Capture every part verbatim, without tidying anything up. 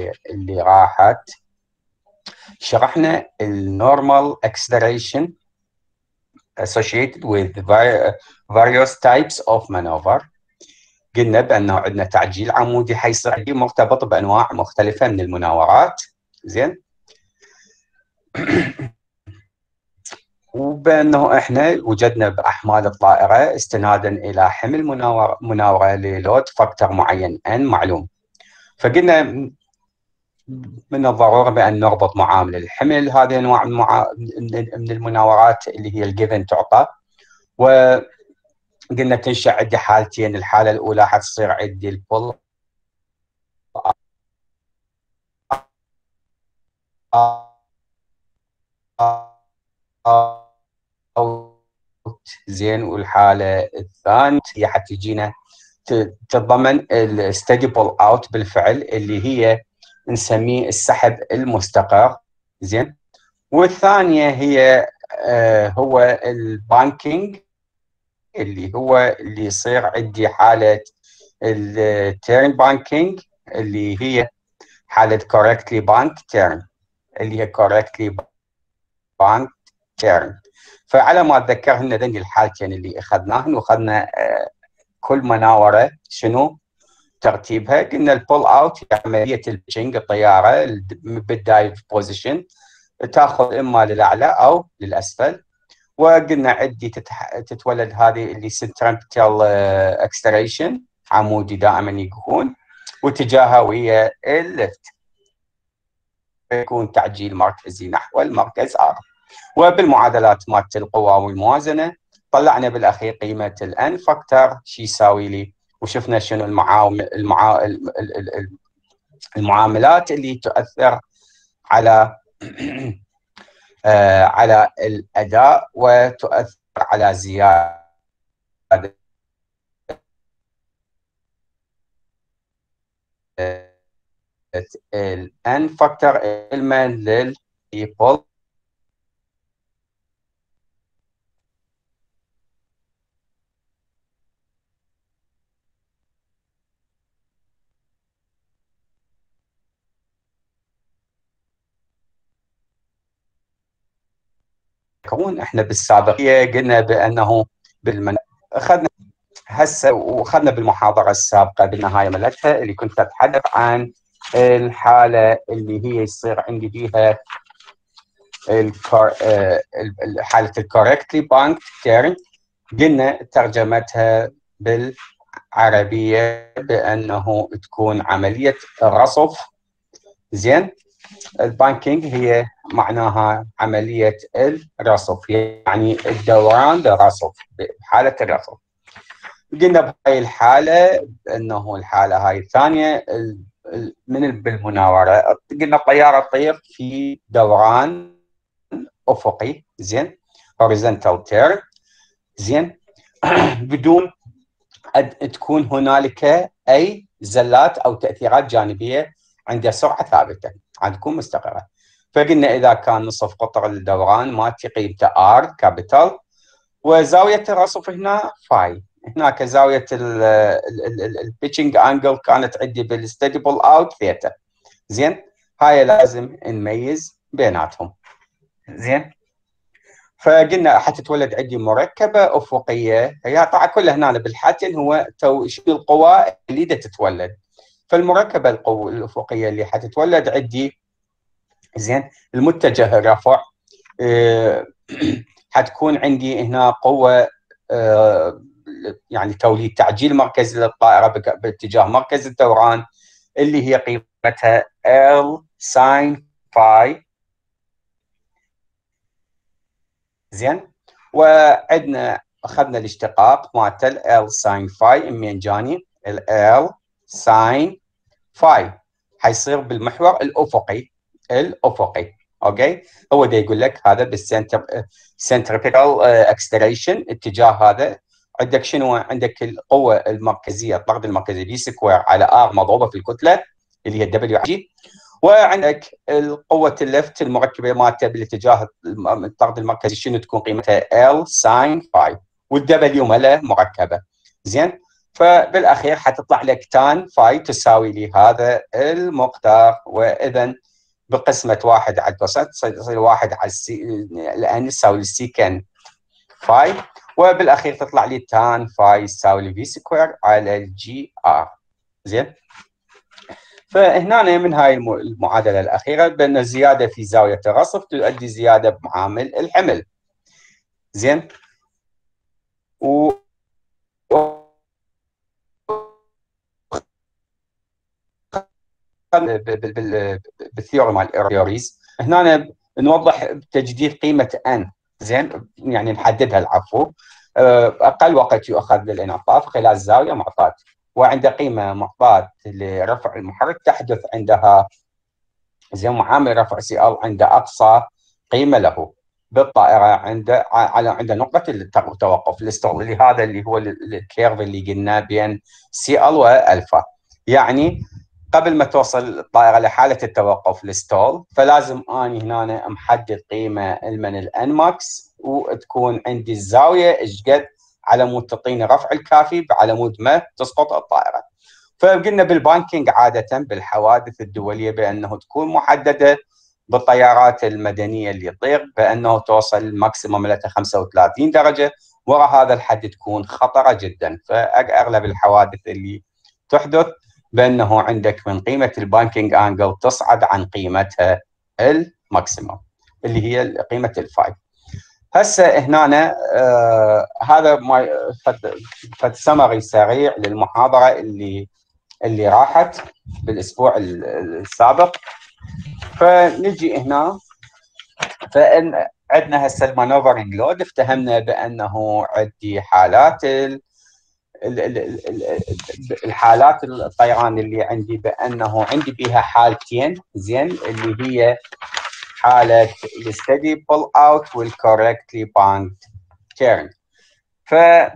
اللي اللي راحت شرحنا النورمال acceleration associated with various types of maneuver. قلنا بأنه عندنا تعجيل عمودي حيصير مرتبط بأنواع مختلفة من المناورات. زين. وبأنه إحنا وجدنا بأحمال الطائرة استنادا إلى حمل مناورة, مناورة للود فاكتور معين N معلوم. فقلنا من الضروري بأن نربط معامل الحمل هذه أنواع من المناورات اللي هي الجيفن تعطى. وقلنا تنشأ عندي حالتين، الحالة الأولى حتصير عندي البول زين، والحالة الثانية هي حتجينا تتضمن الستيدي بول اوت بالفعل اللي هي نسميه السحب المستقر. زين. والثانيه هي آه هو البانكينج اللي هو اللي يصير عندي حاله التيرن بانكينج اللي هي حاله correctly banked turn اللي هي correctly banked turn. فعلى ما اتذكر هن ذني الحالتين اللي اخذناهن، واخذنا آه كل مناوره شنو ترتيبها. قلنا البول اوت هي عمليه البيتشنج، الطياره بالدايف بوزيشن تاخذ اما للاعلى او للاسفل. وقلنا عندي تتح... تتولد هذه اللي سنترنتال اكستريشن عمودي دائما يكون، واتجاهها وهي الليفت، يكون تعجيل مركزي نحو المركز ار. وبالمعادلات مالت القوى والموازنه طلعنا بالاخير قيمه الان فاكتور شو يساوي لي، وشفنا شنو المعامل المعا... المعاملات اللي تؤثر على آه على الاداء وتؤثر على زياده الان فاكتور علما للبيبل. كون احنا بالسابقيه قلنا بانه بالمن... اخذنا هسه واخذنا بالمحاضره السابقه بالنهايه ملتها اللي كنت اتحدث عن الحاله اللي هي يصير عندي فيها الكار... حاله الكوركتلي بانك تيرن. قلنا ترجمتها بالعربيه بانه تكون عمليه الرصف. زين. البانكينج هي معناها عملية الرصف، يعني الدوران للرصف بحالة الرصف. قلنا بهاي الحالة أنه الحالة هاي الثانية من بالمناورة قلنا الطيارة تطير في دوران أفقي. زين. horizontal turn. زين. بدون تكون هنالك أي زلات أو تأثيرات جانبية عند سرعة ثابتة، عاد تكون مستقرة. فقلنا إذا كان نصف قطر الدوران مالتي قيمته R كابيتال، وزاوية الرصف هنا فاي. هناك زاوية البيتشنج انجل كانت عندي بالستيديبل اوت ثيتا. زين. هاي لازم نميز بيناتهم. زين. فقلنا حتتولد عندي مركبة أفقية، هي طبعا كلها هنا بالحالتين هو تو شنو القوى اللي دا تتولد. فالمركبة القوة الأفقية اللي حتتولد عندي، زين، المتجه الرفع أه حتكون عندي هنا قوة أه يعني توليد تعجيل مركزي للطائرة باتجاه مركز الدوران اللي هي قيمتها L sin phi. زين. وعندنا اخذنا الاشتقاق مالته L sin phi من جاني ال L sin phi حيصير بالمحور الافقي الافقي. اوكي. هو ده يقول لك هذا بالسنتر سنتريبيتال اكستريشن اتجاه هذا. عندك شنو؟ عندك القوه المركزيه الطرد المركزي بي سكوير على ار مضروبه في الكتله اللي هي الدبليو جي، وعندك القوه اللفت المركبه مالته بالاتجاه الطرد المركزي شنو تكون قيمتها L sin phi، والدبليو ماله مركبه. زين. فبالاخير حتطلع لك تان فاي تساوي لي هذا المقدار، واذا بقسمه واحد على الكوساين تصير واحد على السي، لان تساوي السيكن فاي، وبالاخير تطلع لي تان فاي يساوي لي في سكوير على الجي ار. زين. فهنا من هاي المعادله الاخيره بان الزياده في زاويه الرصف تؤدي زياده بمعامل الحمل. زين. و بالثيوري مال ايروريز هنا نوضح تجديد قيمه ان. زين، يعني نحددها العفو. اقل وقت يؤخذ للانعطاف خلال زاويه معطاه، وعند قيمه معطاه لرفع المحرك تحدث عندها زين معامل رفع سي ال عند اقصى قيمه له بالطائره عند على عند نقطه التوقف الستول، اللي هذا اللي هو الكيرف اللي قلنا بين سي ال والفا. يعني قبل ما توصل الطائره لحاله التوقف الستول، فلازم اني هنا محدد قيمه المن الان ماكس، وتكون عندي الزاويه ايش قد على مود تعطيني رفع الكافي على مود ما تسقط الطائره. فقلنا بالبانكينج عاده بالحوادث الدوليه بانه تكون محدده بالطيارات المدنيه اللي تطير بانه توصل ماكسيموم لها خمسة وثلاثين درجه، وراء هذا الحد تكون خطره جدا. فاغلب الحوادث اللي تحدث بانه عندك من قيمه البانكينج انجل تصعد عن قيمتها الماكسيموم اللي هي قيمه الفاي. هسه هنا آه هذا ما فد سمري سريع للمحاضره اللي اللي راحت بالاسبوع السابق. فنجي هنا فان عندنا هسه المانوفرنج لود، افتهمنا بانه عندي حالات ال الحالات الطيران اللي عندي بانه عندي بها حالتين. زين، اللي هي حاله الستدي بول اوت والكوركتلي باند تيرن. ف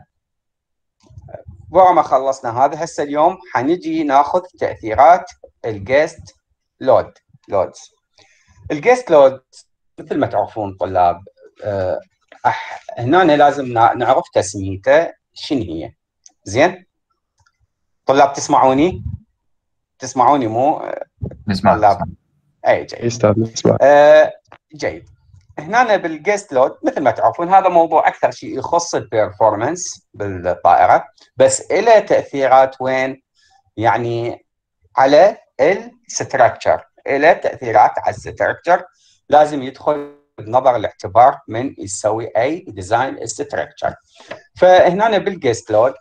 ورا ما خلصنا هذا هسه اليوم حنجي ناخذ تاثيرات الجيست لود لودز. الجيست لود مثل ما تعرفون طلاب أه هنا لازم نعرف تسميته شنو هي. زين طلاب تسمعوني؟ تسمعوني مو نسمع طلاب؟ اي جيد استاذ نسمع. آه جيد. هنا بالجيست لود مثل ما تعرفون هذا موضوع اكثر شيء يخص البيرفورمانس بالطائره، بس له تاثيرات وين؟ يعني على الستراكشر، له تاثيرات على الستراكشر لازم يدخل بنظر الاعتبار من يسوي اي ديزاين ستراكشر. فهنا بالجيست لود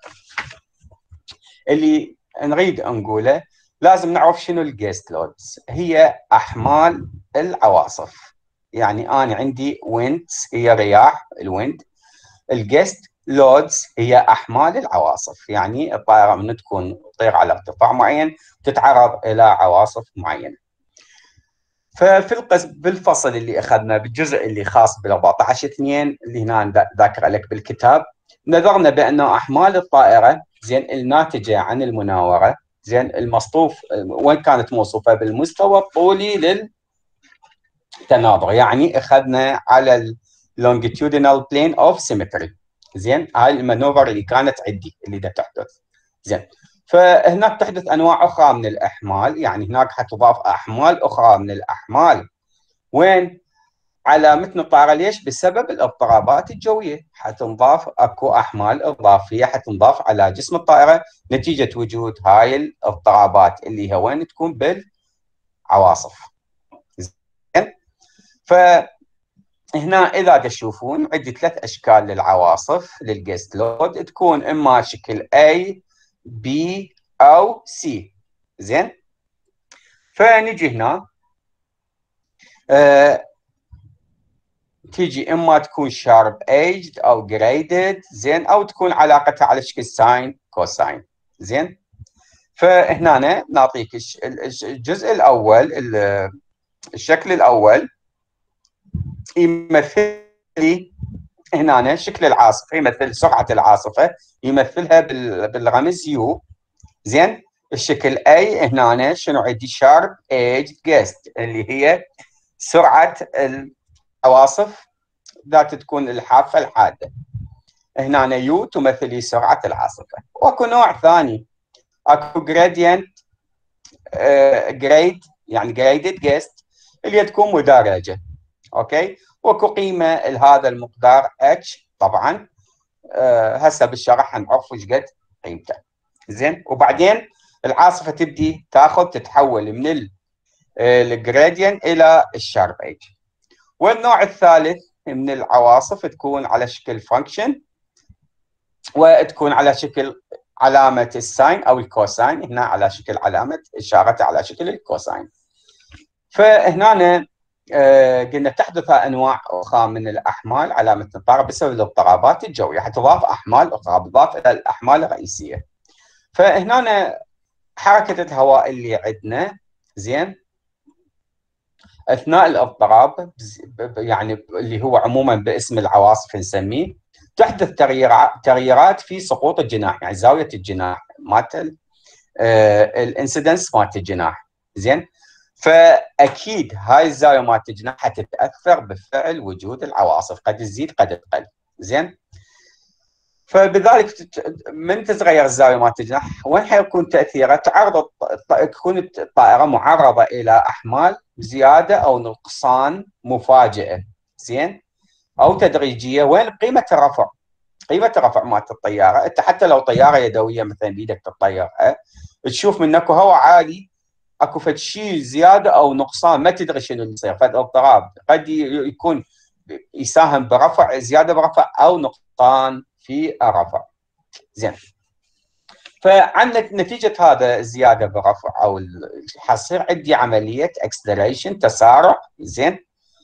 اللي نريد نقوله لازم نعرف شنو الجيست لودز. هي احمال العواصف. يعني انا عندي ويندز هي رياح الويند، الجيست لودز هي احمال العواصف. يعني الطائره من تكون تطير على ارتفاع معين تتعرض الى عواصف معينه. ففي القسم بالفصل اللي اخذنا بالجزء اللي خاص بال أربعة عشر اثنين اللي هنا ذاكر لك بالكتاب، نظرنا بان احمال الطائره زين الناتجه عن المناوره زين المصطوف وين كانت موصوفه بالمستوى الطولي للتناظر. يعني اخذنا على اللونجيتيودينال بلين اوف سيمتري. زين هاي المانوفر اللي كانت عندي اللي دا تحدث. زين فهناك تحدث انواع اخرى من الاحمال، يعني هناك حتضاف احمال اخرى من الاحمال وين على متن الطائره. ليش؟ بسبب الاضطرابات الجويه حتنضاف اكو احمال اضافيه حتنضاف على جسم الطائره نتيجه وجود هاي الاضطرابات اللي هي وين تكون بالعواصف. زين فهنا اذا تشوفون عندي ثلاث اشكال للعواصف للجيست لود، تكون اما شكل A B او C. زين فنجي هنا أه تيجي اما تكون شارب ايجد او جريدد. زين او تكون علاقتها على شكل ساين كوساين. زين فهنا نعطيك الجزء الاول الشكل الاول يمثل لي هنا شكل العاصفه، يمثل سرعه العاصفه يمثلها بالرمز يو. زين الشكل اي هنا شنو عندي؟ شارب ايجد جيست اللي هي سرعه العواصف ذات تكون الحافه الحاده. هنا يو تمثل لي سرعة العاصفة. واكو نوع ثاني، اكو gradient جريد uh, يعني graded gust اللي تكون مدرجة. اوكي، واكو قيمة لهذا المقدار h طبعا. أه هسه بالشرح حنعرف ايش قد قيمته. زين، وبعدين العاصفة تبدي تاخذ تتحول من الجراديان الى الشارب ايج. والنوع الثالث من العواصف تكون على شكل فانكشن، وتكون على شكل علامة الساين او الكوساين. هنا على شكل علامة اشارتها على شكل الكوساين. فهنا آه قلنا تحدث انواع اخرى من الاحمال علامة التضارب بسبب الاضطرابات الجوية، حتضاف احمال اخرى بالضبط الى الاحمال الرئيسية. فهنا حركة الهواء اللي عندنا، زين، اثناء الاضطراب يعني اللي هو عموما باسم العواصف نسميه، تحدث تغييرات تغييرات في سقوط الجناح، يعني زاويه الجناح مالت آه الانسيدنس مالت الجناح. زين، فاكيد هاي الزاويه مالت الجناح حتتاثر بفعل وجود العواصف، قد تزيد قد تقل. زين، فبذلك من تتغير الزاويه مالت الجناح وين حيكون تاثيرها؟ تعرض تكون الطائره معرضه الى احمال زياده او نقصان مفاجئه، زين، او تدريجيه. وين قيمه الرفع؟ قيمه الرفع مالت الطياره، انت حتى لو طياره يدويه مثلا بيدك تطيرها، تشوف من اكو هواء عالي، اكو فد شيء زياده او نقصان ما تدري شنو اللي يصير، فد اضطراب قد يكون يساهم برفع زياده برفع او نقصان في الرفع. زين، فعندك نتيجه هذا الزياده برفع او حصير عندي عمليه اكسلريشن تسارع. زين،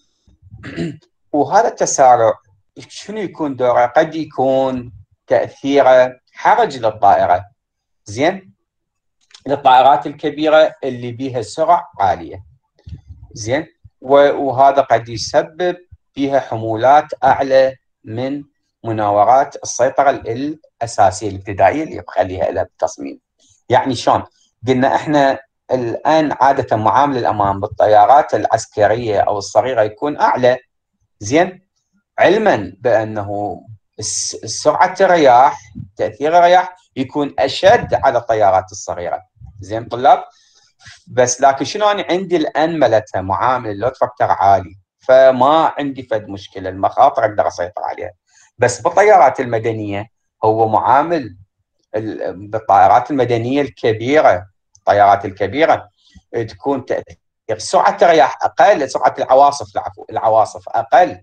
وهذا التسارع شنو يكون دوره؟ قد يكون تاثيره حرج للطائره، زين، للطائرات الكبيره اللي بيها سرعه عاليه. زين، وهذا قد يسبب فيها حمولات اعلى من مناورات السيطره الاساسيه الابتدائيه اللي بخليها لها بالتصميم. يعني شلون؟ قلنا احنا الان عاده معامل الامان بالطيارات العسكريه او الصغيره يكون اعلى، زين، علما بانه سرعه الرياح تاثير الرياح يكون اشد على الطيارات الصغيره. زين طلاب، بس لكن شنو انا عندي الان ملتها معامل اللود فاكتور عالي، فما عندي فد مشكله، المخاطر اقدر اسيطر عليها. بس بالطيارات المدنيه هو معامل بالطائرات المدنيه الكبيره، الطيارات الكبيره تكون تاثير سرعه الرياح اقل، سرعه العواصف العفو العواصف اقل،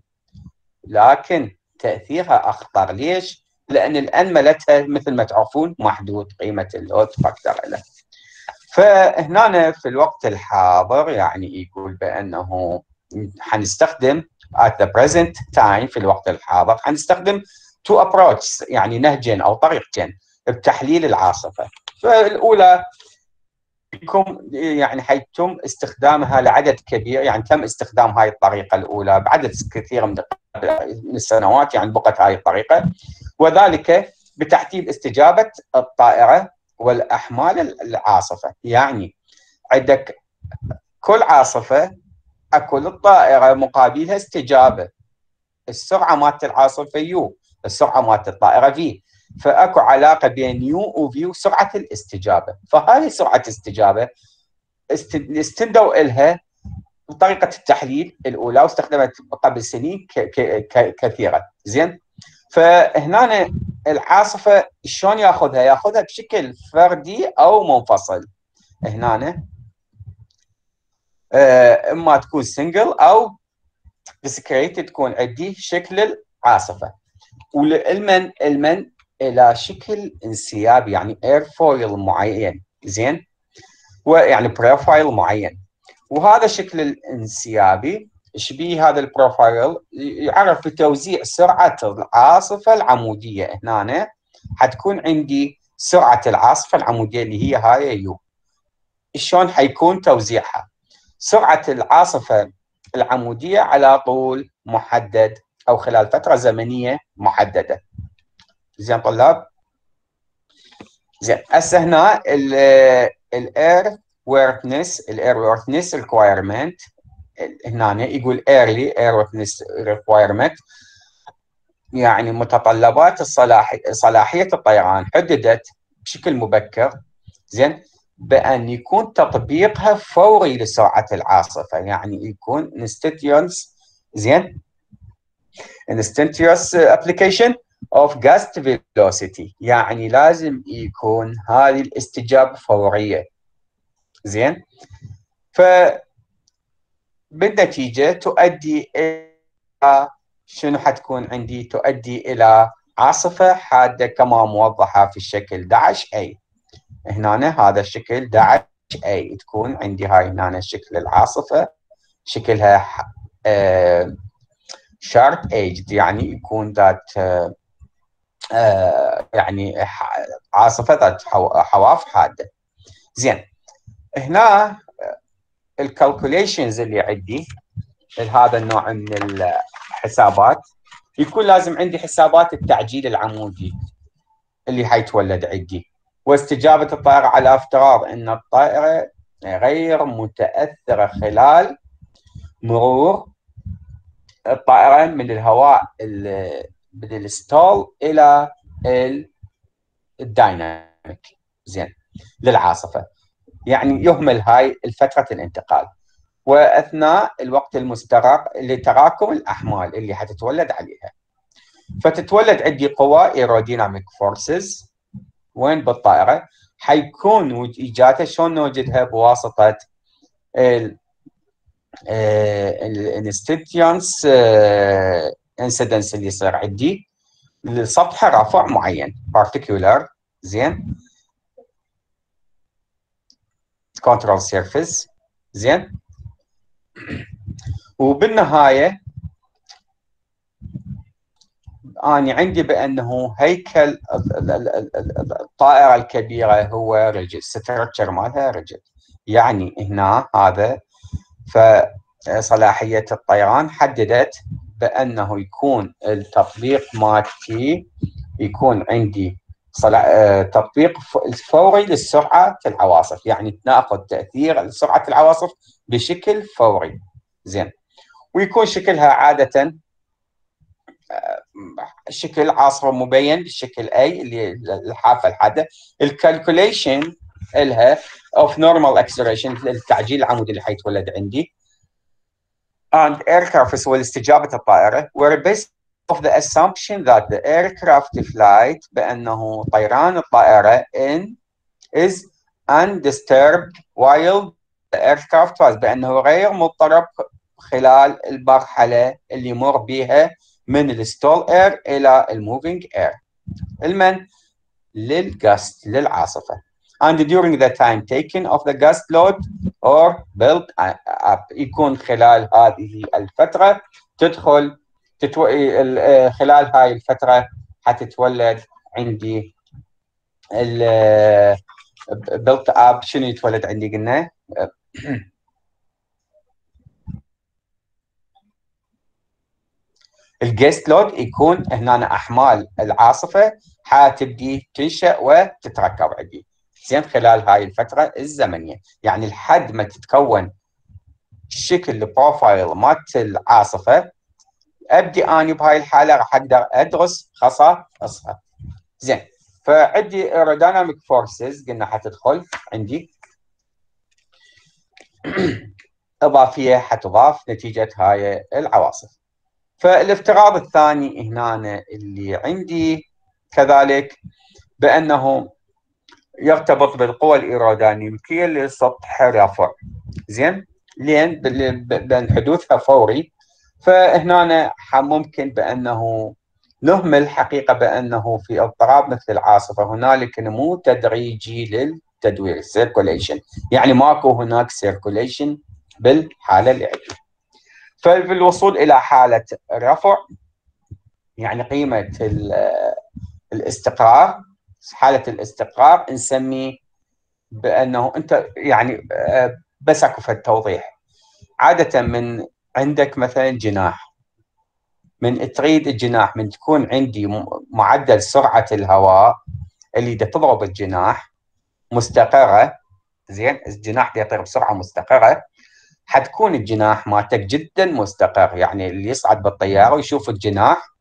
لكن تاثيرها اخطر. ليش؟ لان الان ملتها مثل ما تعرفون محدود قيمه اللود فاكتور له. فهنا في الوقت الحاضر يعني يقول بانه حنستخدم at the present time في الوقت الحاضر حنستخدم two approaches يعني نهجين او طريقتين بتحليل العاصفه. فالاولى بكم يعني حيتم استخدامها لعدد كبير، يعني تم استخدام هاي الطريقه الاولى بعدد كثير من السنوات، يعني بقت هاي الطريقه، وذلك بتحديد استجابه الطائره والاحمال العاصفه. يعني عندك كل عاصفه اكو للطائره مقابلها استجابه، السرعه مالت العاصفه يو، السرعه مالت الطائره في، فاكو علاقه بين يو وفي وسرعه الاستجابه. فهذه سرعه الاستجابه استندوا الها بطريقه التحليل الاولى واستخدمت قبل سنين كثيره. زين، فهنا العاصفه شلون ياخذها؟ ياخذها بشكل فردي او منفصل. هنا اما تكون سنجل او ديسكريت، تكون عندي شكل العاصفه والمن المن الى شكل انسيابي يعني ايرفويل معين. زين، ويعني بروفايل معين، وهذا الشكل الانسيابي شبيه هذا البروفايل يعرف بتوزيع سرعه العاصفه العموديه. هنا حتكون عندي سرعه العاصفه العموديه اللي هي هاي يو. شلون حيكون توزيعها؟ سرعه العاصفه العموديه على طول محدد او خلال فتره زمنيه محدده. زين طلاب، زين هسه هنا الاير ويرثنس الاير ويرثنس ريكوايرمنت، هنا يقول ايرلي اير ويرثنس ريكوايرمنت يعني متطلبات الصلاحي صلاحية الطيران حددت بشكل مبكر زين بأن يكون تطبيقها فوري لسرعة العاصفة، يعني يكون instantaneous زين instantaneous application of gust velocity، يعني لازم يكون هذه الاستجابة فورية زين. فبالنتيجة تؤدي إلى شنو حتكون عندي؟ تؤدي إلى عاصفة حادة كما موضحة في الشكل احد عشر A. هنا هذا الشكل احد عشر A تكون عندي هاي هنا شكل العاصفة، شكلها آه شارب ايجد، يعني يكون ذات آه آه يعني عاصفة ذات حواف حادة. زين هنا الكالكوليشنز اللي عندي لهذا النوع من الحسابات يكون لازم عندي حسابات التعجيل العمودي اللي حيتولد عندي، واستجابة الطائرة على افتراض ان الطائرة غير متأثرة خلال مرور الطائرة من الهواء من الستول الى الدايناميك زين للعاصفة، يعني يهمل هاي الفترة الانتقال واثناء الوقت المستغرق لتراكم الاحمال اللي حتتولد عليها. فتتولد عندي قوى ايروديناميك فورسز وين بالطائره، حيكون ايجادها شلون نوجدها؟ بواسطه ال الانستنتيانس انسيدنس اللي يصير عندي لسطح رفع معين particular زين كنترول سيرفيس زين. وبالنهايه أنا عندي بأنه هيكل الطائرة الكبيرة هو رجل، ستركتشر مالها رجل، يعني هنا هذا فصلاحية الطيران حددت بأنه يكون التطبيق مالتي يكون عندي تطبيق فوري لسرعة العواصف، يعني ناخذ تأثير سرعة العواصف بشكل فوري زين. ويكون شكلها عادة شكل عاصفة مبين بالشكل A اللي الحافة الحادة. الكالكوليشن لها of normal acceleration التعجيل العمودي اللي حيتولد عندي and aircraft والاستجابة الطائرة were based of the assumption that the aircraft flight بأنه طيران الطائرة in is undisturbed while the aircraft was بأنه غير مضطرب خلال المرحلة اللي يمر بها من الستول اير الى الموفينج اير المن للجاست للعاصفه and during the time taken of the gust load or built up يكون خلال هذه الفتره تدخل تتو... خلال هاي الفتره حتتولد عندي ال built up. شنو يتولد عندي قلنا؟ الجيست لود يكون هنا احمال العاصفه حتبدي تنشا وتتركب عندي زين خلال هاي الفتره الزمنيه، يعني لحد ما تتكون شكل البروفايل مالت العاصفه ابدي اني بهاي الحاله راح اقدر ادرس خصائصها زين. فعندي ايرودايناميك فورسز قلنا حتدخل عندي اضافيه حتضاف نتيجه هاي العواصف. فالافتراض الثاني هنا اللي عندي كذلك بأنه يرتبط بالقوى الإيروديناميكية لسطح رفع زين لين بأن حدوثها فوري. فهنا ممكن بأنه نهمل حقيقة بأنه في اضطراب مثل العاصفة هنالك نمو تدريجي للتدوير سيركوليشن، يعني ماكو هناك سيركوليشن بالحالة اللي عندي. ففي الوصول إلى حالة رفع يعني قيمة الاستقرار، حالة الاستقرار نسميه بأنه أنت يعني بس أكو فد توضيح. عادة من عندك مثلا جناح، من تريد الجناح من تكون عندي معدل سرعة الهواء اللي دا تضرب الجناح مستقرة زين، الجناح دا يطير بسرعة مستقرة، حتكون الجناح مالتك جدا مستقر، يعني اللي يصعد بالطياره ويشوف الجناح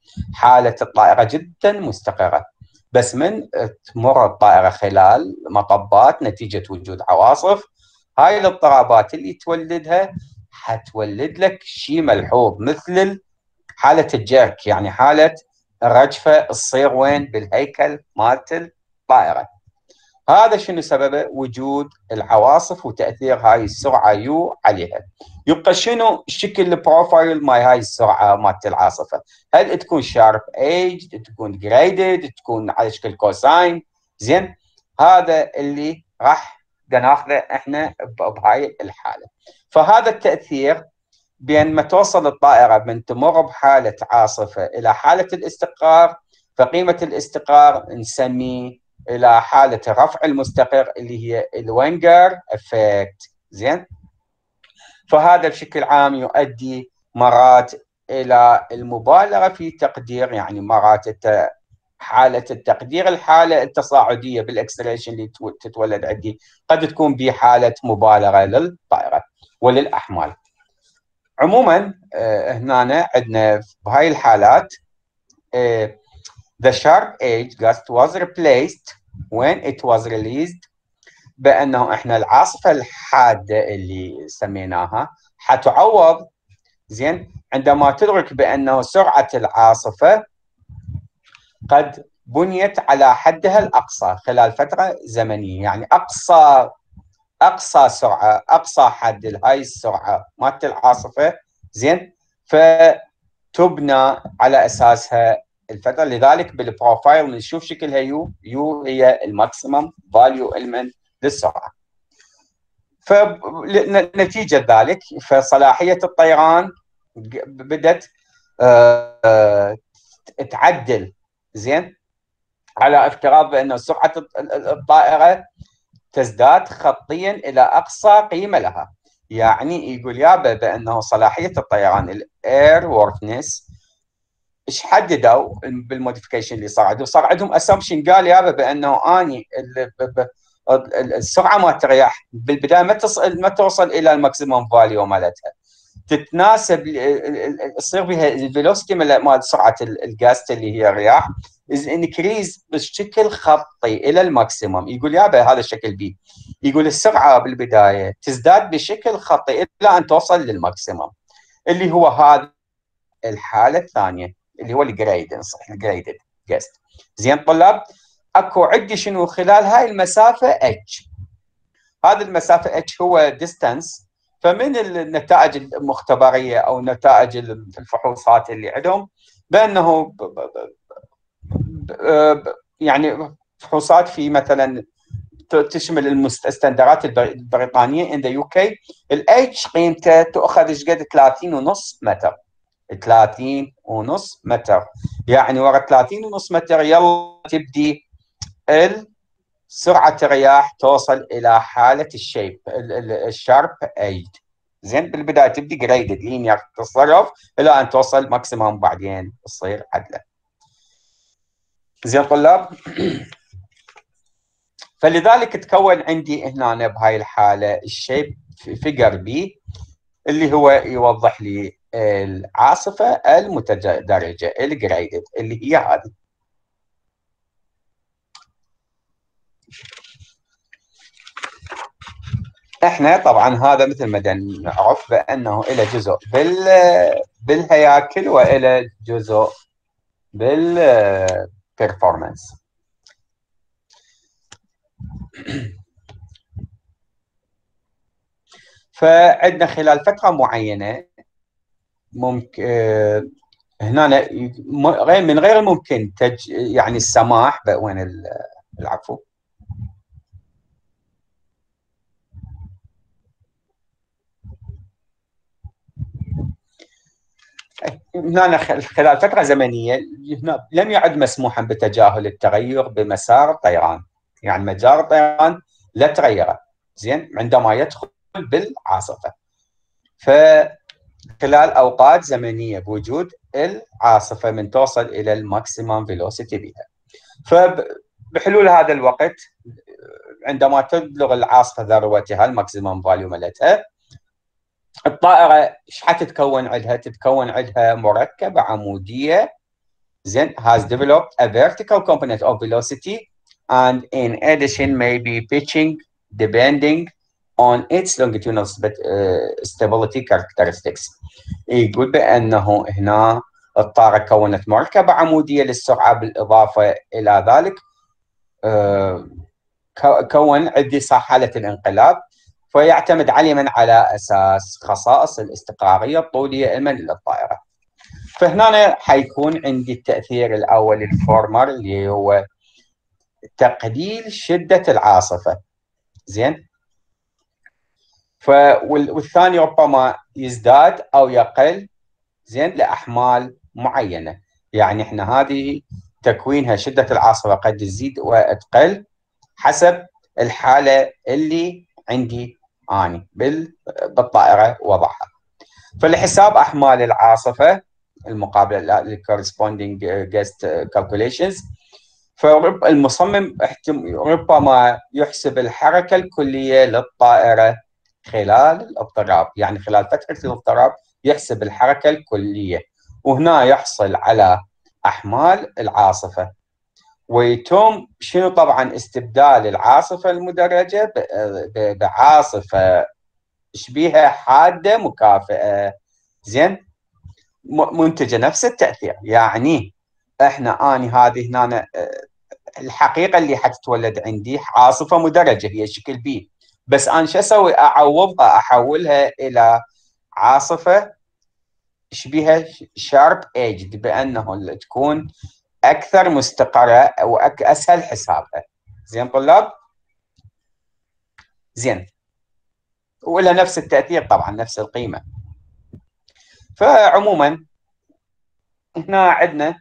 حالة الطائرة جدا مستقرة، بس من تمر الطائرة خلال مطبات نتيجة وجود عواصف، هاي الاضطرابات اللي تولدها حتولد لك شيء ملحوظ مثل حالة الجرك، يعني حالة الرجفة تصير وين؟ بالهيكل مالت الطائرة. هذا شنو سببه؟ وجود العواصف وتأثير هاي السرعة يو عليها. يبقى شنو شكل البروفايل مال هاي السرعة مالت العاصفة؟ هل تكون شارب ايج، تكون جريدد، تكون على شكل كوساين؟ زين، هذا اللي راح ناخذه احنا بهاي الحالة. فهذا التأثير بين ما توصل الطائرة من تمر بحالة عاصفة إلى حالة الاستقرار، فقيمة الاستقرار نسميه إلى حالة الرفع المستقر اللي هي الوينجر افكت. زين، فهذا بشكل عام يؤدي مرات إلى المبالغة في تقدير، يعني مرات حالة التقدير الحالة التصاعدية بالاكسلريشن اللي تتولد عندي قد تكون بحالة مبالغة للطائرة وللأحمال. عموما هنا عندنا بهاي الحالات the sharp edge gust was replaced when it was released، بأنه احنا العاصفة الحادة اللي سميناها حتعوض. زين، عندما تدرك بأنه سرعة العاصفة قد بنيت على حدها الأقصى خلال فترة زمنية، يعني أقصى اقصى سرعه، اقصى حد لهاي السرعه مالت العاصفه. زين، فتبنى على اساسها الفتره. لذلك بالبروفايل نشوف شكلها يو، يو هي الماكسيمم فاليو المنت للسرعه. فنتيجه ذلك فصلاحيه الطيران بدات تعدل. زين، على افتراض بان سرعه الطائره تزداد خطيا إلى أقصى قيمة لها. يعني يقول يابا بأنه صلاحية الطيران الاير وورثنس ايش حددوا بالموديفيكيشن اللي صار عندهم؟ صار عندهم اسامبشن، قال يابا بأنه اني السرعة مالت الرياح بالبداية ما تصل ما توصل إلى الماكسيموم فاليو مالتها، تتناسب يصير بها الفيلوسيتي مال سرعة الجاست اللي هي الرياح is increase بشكل خطي الى الماكسيموم. يقول يابا هذا الشكل بي، يقول السرعه بالبدايه تزداد بشكل خطي الى ان توصل للماكسيموم اللي هو هذا الحاله الثانيه اللي هو الجريدد، صح، الجريدد جاست. زين طلاب، اكو عندي شنو خلال هاي المسافه اتش، هذه المسافه اتش هو ديستانس. فمن النتائج المختبريه او نتائج الفحوصات اللي عندهم بانه يعني فحوصات في مثلا تشمل المستندرات البريطانيه ان ذا يو كي، الاتش قيمته تؤخذ ايش قد؟ ثلاثين ونص متر. ثلاثين ونص متر، يعني ورا ثلاثين ونص متر يلا تبدي سرعه الرياح توصل الى حاله الشيب الشارب ايد. زين، بالبدايه تبدي جريدد لينير تتصرف الى ان توصل ماكسيموم بعدين تصير عدله. زين طلاب، فلذلك تكون عندي هنا بهاي الحاله الشيب فيجر بي اللي هو يوضح لي العاصفه المتدرجه الجريدد اللي هي هذه. احنا طبعا هذا مثل ما نعرف بانه له جزء بال بالهياكل والى جزء بالبرفورمانس. فعندنا خلال فتره معينه ممكن هنا غير من غير الممكن تج يعني السماح وين العفو هنا خلال فتره زمنيه هنا لم يعد مسموحا بتجاهل التغير بمسار الطيران، يعني مسار الطيران لا تغيره. زين، عندما يدخل بالعاصفه فخلال اوقات زمنيه بوجود العاصفه من توصل الى الماكسيمم فيلوسيتي بها، فبحلول هذا الوقت عندما تبلغ العاصفه ذروتها الماكسيمم فاليو مالتها، الطائره ايش حتتكون عندها؟ تتكون عندها مركبه عموديه زين has developed a vertical component of velocity and in addition may be pitching depending on its longitudinal stability characteristics. يقول بأنه هنا الطارة كونت مركبة عمودية للسرعة بالإضافة إلى ذلك كون عندي حالة الانقلاب، فيعتمد علما على أساس خصائص الاستقرارية الطولية المن للطائرة. فهنا حيكون عندي التأثير الأول الفورمر اللي هو تقليل شدة العاصفة. زين. والثاني ربما يزداد أو يقل زين لأحمال معينة. يعني احنا هذه تكوينها شدة العاصفة قد تزيد وتقل حسب الحالة اللي عندي أنا بالطائرة وضعها. فلحساب أحمال العاصفة المقابلة ل corresponding gust calculations، فالمصمم ربما يحسب الحركة الكلية للطائرة خلال الاضطراب، يعني خلال فترة الاضطراب يحسب الحركة الكلية، وهنا يحصل على أحمال العاصفة. ويتم شنو طبعا استبدال العاصفة المدرجة بعاصفة شبيهة حادة مكافئة. زين. منتجة نفس التأثير. يعني احنا اني هذه هنا الحقيقة اللي حتتولد عندي عاصفة مدرجة هي شكل بي، بس انا شو اسوي؟ اعوضها، احولها الى عاصفة شبيهة شارب ايجد بانه تكون اكثر مستقرة واسهل حسابها. زين طلاب؟ زين. ولا نفس التأثير طبعا، نفس القيمة. فعموما هنا عندنا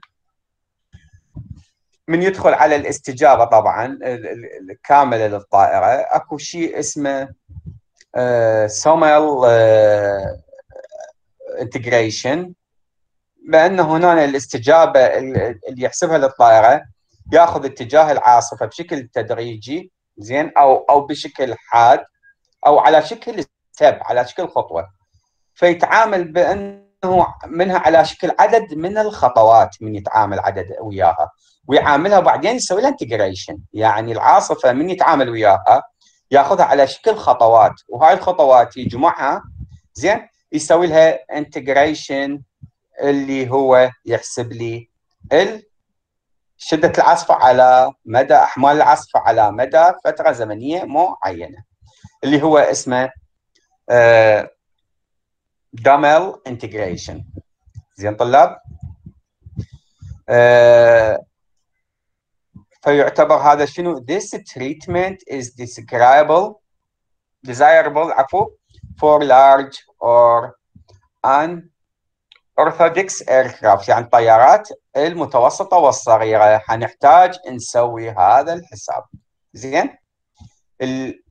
من يدخل على الاستجابة طبعا الكاملة للطائرة اكو شيء اسمه سوميل انتجريشن، بأنه هنا الاستجابة اللي يحسبها للطائرة ياخذ اتجاه العاصفة بشكل تدريجي. زين. او او بشكل حاد او على شكل ستيب، على شكل خطوة، فيتعامل بأنه منها على شكل عدد من الخطوات من يتعامل عدد وياها، ويعاملها وبعدين يسوي لها انتجريشن. يعني العاصفة من يتعامل وياها ياخذها على شكل خطوات، وهاي الخطوات يجمعها زين يسوي لها انتجريشن اللي هو يحسب لي شدة العاصفة على مدى أحمال العاصفة على مدى فترة زمنية معينة، اللي هو اسمه دامل انتجريشن. زين طلاب؟ آه فيعتبر هذا شنو؟ This treatment is desirable desirable عفوا for large or unorthodox aircraft، يعني الطيارات المتوسطة والصغيرة حنحتاج نسوي هذا الحساب. زين. ال...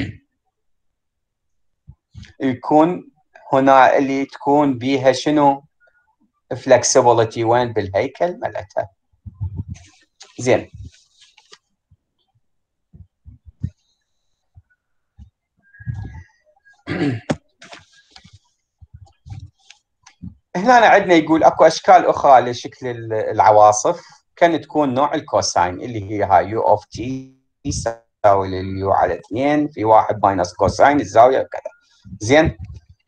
يكون هنا اللي تكون بيها شنو؟ flexibility وين؟ بالهيكل مالتها. زين. هنا عندنا يقول اكو اشكال اخرى لشكل العواصف، كان تكون نوع الكوساين اللي هي هاي يو اوف تي يساوي لليو على اثنين في واحد ماينس كوساين الزاويه وكذا. زين.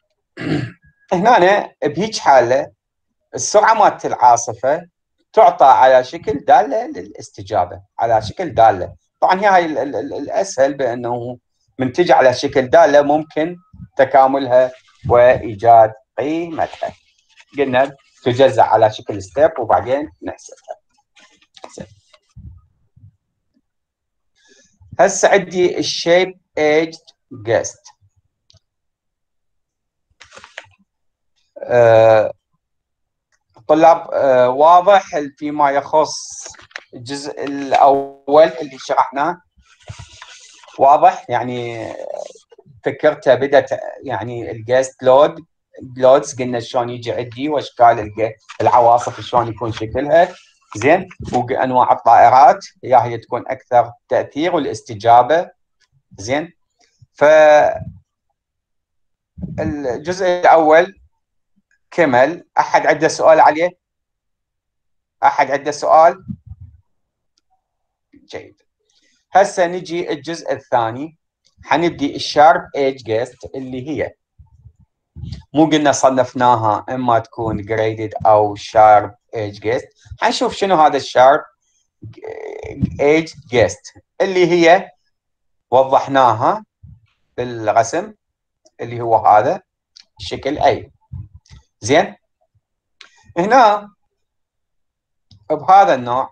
هنا بهيج حاله السرعه مالت العاصفه تعطى على شكل داله للاستجابه، على شكل داله. طبعا هي هاي الاسهل بانه من تجي على شكل داله ممكن تكاملها وايجاد قيمتها. قلنا تجزأ على شكل ستيب وبعدين نحسبها. هسه عندي الشيب ايجد جست. أه طلاب أه واضح فيما يخص الجزء الاول اللي شرحناه؟ واضح؟ يعني فكرته بدت يعني الجست لود لودز قلنا شلون يجي عندي واشكال العواصف شلون يكون شكلها. زين. وانواع الطائرات يا هي تكون اكثر تاثير والاستجابه. زين. ف الجزء الاول كمل. احد عنده سؤال عليه؟ احد عنده سؤال؟ جيد. هسه نجي الجزء الثاني، حنبدي الشارب ايج جيست اللي هي مو قلنا صنفناها اما تكون جريدد او شارب ايج جيست. حنشوف شنو هذا الشارب ايج جيست اللي هي وضحناها بالرسم اللي هو هذا الشكل اي. زين، هنا بهذا النوع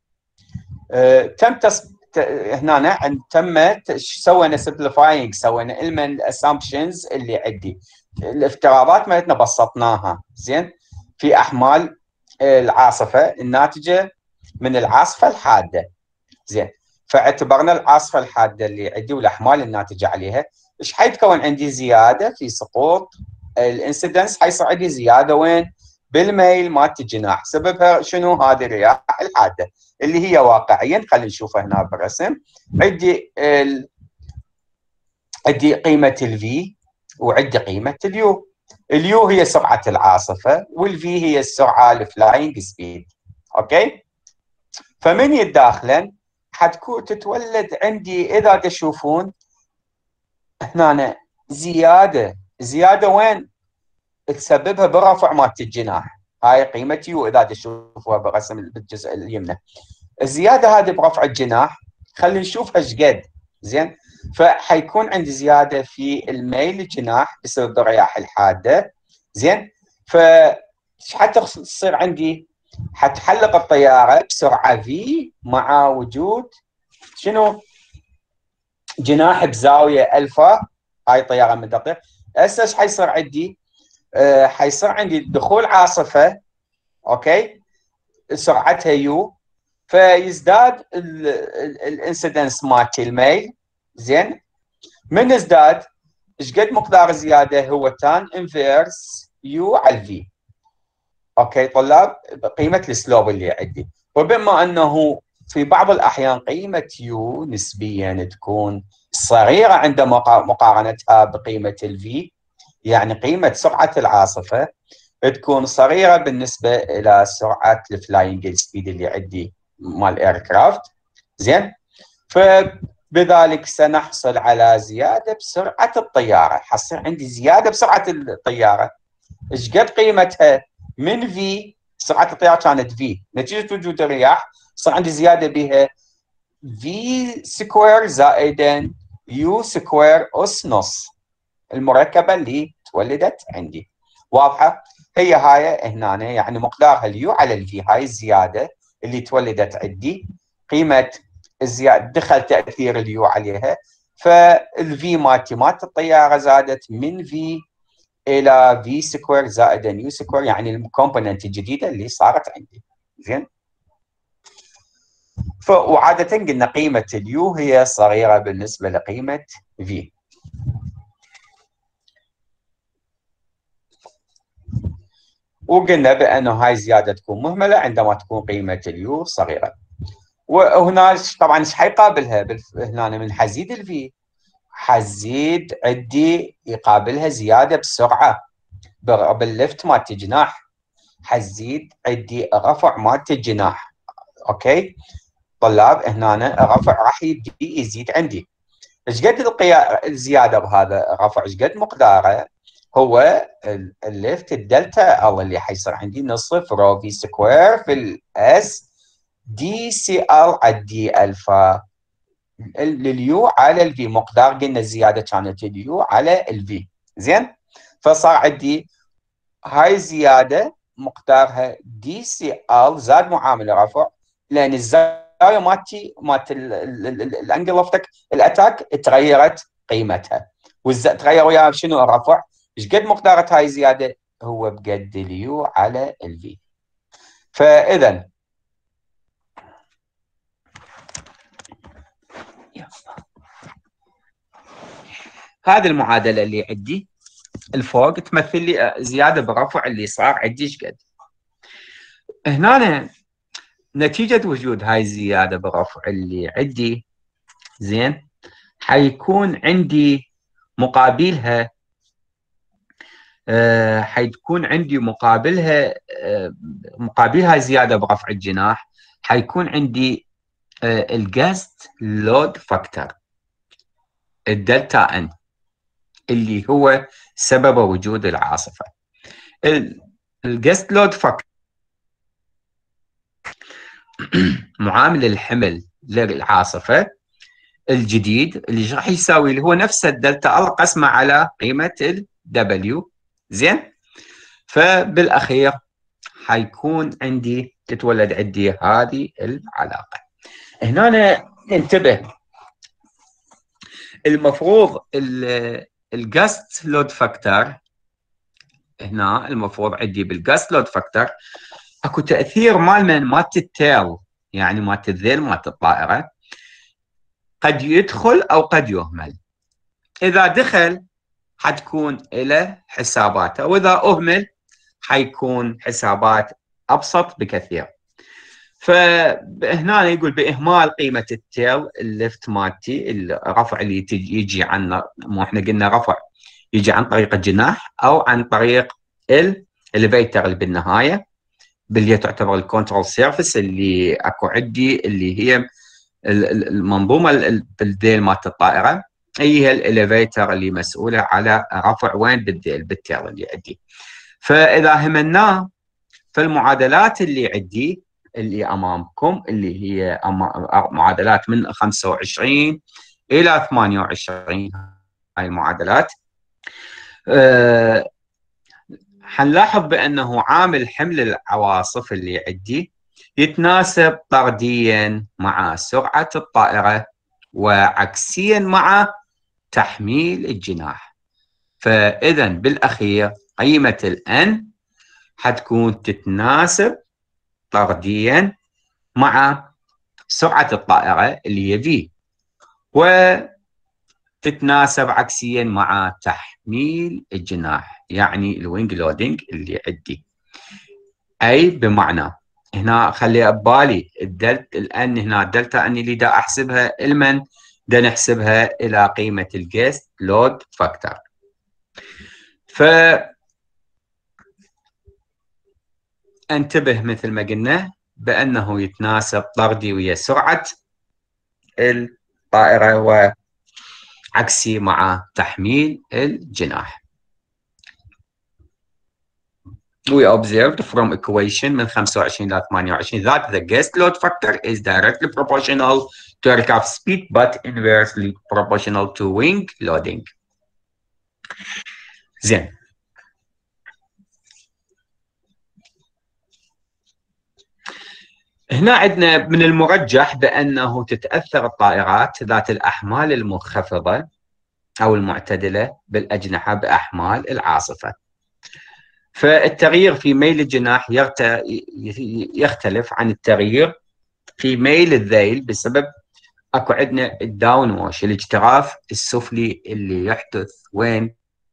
أه تم تص... ت... هنا تم سوينا سمبليفاينج، سوينا لنا الاسامبشنز اللي عندي، الافتراضات مالتنا بسطناها. زين، في احمال العاصفه الناتجه من العاصفه الحاده. زين، فاعتبرنا العاصفه الحاده اللي عندي والاحمال الناتجه عليها، ايش حيتكون عندي؟ زياده في سقوط الانسيدنس، حيصير عندي زياده وين؟ بالميل مالت الجناح. سببها شنو؟ هذه الرياح الحاده اللي هي واقعيا، خلينا نشوفها هنا بالرسم. عندي ال... عندي قيمه الفي وعندي قيمه اليو. اليو هي سرعه العاصفه والفي هي السرعه الفلاينج سبيد. اوكي، فمن يتداخلن حتكون تتولد عندي اذا تشوفون هنا زياده. زياده وين؟ تسببها برفع مالت الجناح. هاي قيمه يو اذا تشوفوها برسم بالجزء اليمنى. الزياده هذه برفع الجناح خلينا نشوفها ايش قد. زين، فحيكون عندي زياده في الميل الجناح بسبب الرياح الحاده. زين، ف حتى تصير عندي حتحلق الطياره بسرعه في مع وجود شنو؟ جناح بزاويه الفا. هاي طياره من دقيق. هسه ايش حيصير عندي؟ أه حيصير عندي دخول عاصفه، اوكي، سرعتها يو، فيزداد الانسيدنس مالت الميل. زين، من ازداد ايش قد مقدار الزياده؟ هو تان انفيرس يو على الفي. اوكي طلاب، قيمه السلوب اللي عندي. وبما انه في بعض الاحيان قيمه يو نسبيا تكون صغيره عند مقارنتها بقيمه الفي، يعني قيمه سرعه العاصفه تكون صغيره بالنسبه الى سرعه الفلاينج سبيد اللي عندي مال ايركرافت. زين، فبذلك سنحصل على زياده بسرعه الطياره. حصير عندي زياده بسرعه الطياره. ايش قد قيمتها؟ من في سرعه الطياره كانت في، نتيجه وجود الرياح صار عندي زياده بها في سكوير زائدا يو سكوير اس نص، المركبه اللي تولدت عندي. واضحه؟ هي هاي هنا يعني مقدارها اليو على الفي، هاي الزياده اللي تولدت عندي، قيمه الزياده دخل تاثير اليو عليها، فالفي مالتي مالت الطياره زادت من في الى في سكوير زائدا يو سكوير، يعني الكومبوننت الجديده اللي صارت عندي. زين، وعاده قلنا قيمه اليو هي صغيره بالنسبه لقيمه في. وقلنا بانه هاي الزياده تكون مهمله عندما تكون قيمه اليو صغيره. وهنا طبعا ايش حيقابلها؟ هنا من حزيد الفي حزيد عندي يقابلها زياده بسرعه باللفت مالت الجناح، حزيد عندي رفع مالت الجناح. اوكي طلاب، هنا رفع راح يبدي يزيد عندي. ايش قد القيا... الزياده بهذا الرفع؟ ايش قد مقداره؟ هو الليفت الدلتا او اللي حيصير عندي نصف رو في سكوير في الاس دي سي ال على دي الفا اليو على الفي. مقدار قلنا الزياده كانت اليو على الفي. زين، فصار عندي هاي الزياده مقدارها دي سي ال زاد معامل رفع، لان الزاويه مالتي مالت الانجل اوف الاتاك تغيرت قيمتها، وتغير وياها شنو؟ الرفع. ايش قد مقدار هاي الزياده؟ هو بقد اليو على الفي. فاذا هذه المعادله اللي عندي الفوق تمثل لي زياده بالرفع اللي صار عندي ايش قد. هنا نتيجه وجود هاي الزياده بالرفع اللي عندي، زين، حيكون عندي مقابلها أه حيكون عندي مقابلها أه مقابلها زياده برفع الجناح، حيكون عندي أه الجاست لود فاكتور الدلتا ان اللي هو سبب وجود العاصفه. الجاست لود فاكتور معامل الحمل للعاصفه الجديد اللي راح يساوي اللي هو نفس الدلتا ال قسمه على قيمه الدبليو. زين، فبالاخير حيكون عندي تتولد عندي هذه العلاقه. هنا انتبه، المفروض الجاست لود فاكتور هنا المفروض عندي بالجاست لود فاكتور اكو تاثير مال من مالت التيل، يعني مالت الذيل مالت الطائره، قد يدخل او قد يهمل. اذا دخل حتكون له حساباته، واذا اهمل حيكون حسابات ابسط بكثير. فهنا يقول باهمال قيمه التيل الليفت مالتي، الرفع اللي يجي عن، مو احنا قلنا رفع يجي عن طريق الجناح او عن طريق الاليفيتر اللي بالنهايه، باللي تعتبر الكنترول سيرفيس اللي اكو عندي، اللي هي المنظومه بالذيل مالت الطائره، هي الاليفيتر اللي مسؤوله على رفع وين بالذيل بالتيل اللي عندي. فاذا هملناه فالمعادلات اللي عندي اللي امامكم اللي هي معادلات من خمسة وعشرين الى ثمانية وعشرين، هاي المعادلات أه حنلاحظ بانه عامل حمل العواصف اللي عندي يتناسب طرديا مع سرعه الطائره وعكسيا مع تحميل الجناح. فاذا بالاخير قيمه الان حتكون تتناسب طرديا مع سرعه الطائره اللي هي v، وتتناسب عكسيا مع تحميل الجناح، يعني الوينج لودينج اللي عندي. اي بمعنى هنا خلي ببالي الدلت الان هنا الدلتا اني اللي دا احسبها المن دا نحسبها الى قيمه الجيست لود فاكتور. ف انتبه مثل ما قلنا بانه يتناسب طردي ويا سرعه الطائره وعكسي مع تحميل الجناح. We observed from equation من خمسة وعشرين إلى ثمانية وعشرين that the guest load factor is directly proportional to aircraft speed but inversely proportional to wing loading. زين، هنا عندنا من المرجح بأنه تتأثر الطائرات ذات الأحمال المنخفضة أو المعتدلة بالأجنحة بأحمال العاصفة. فالتغيير في ميل الجناح يختلف عن التغيير في ميل الذيل بسبب اكو عندنا الداون ووش، الاجتراف السفلي اللي يحدث وين؟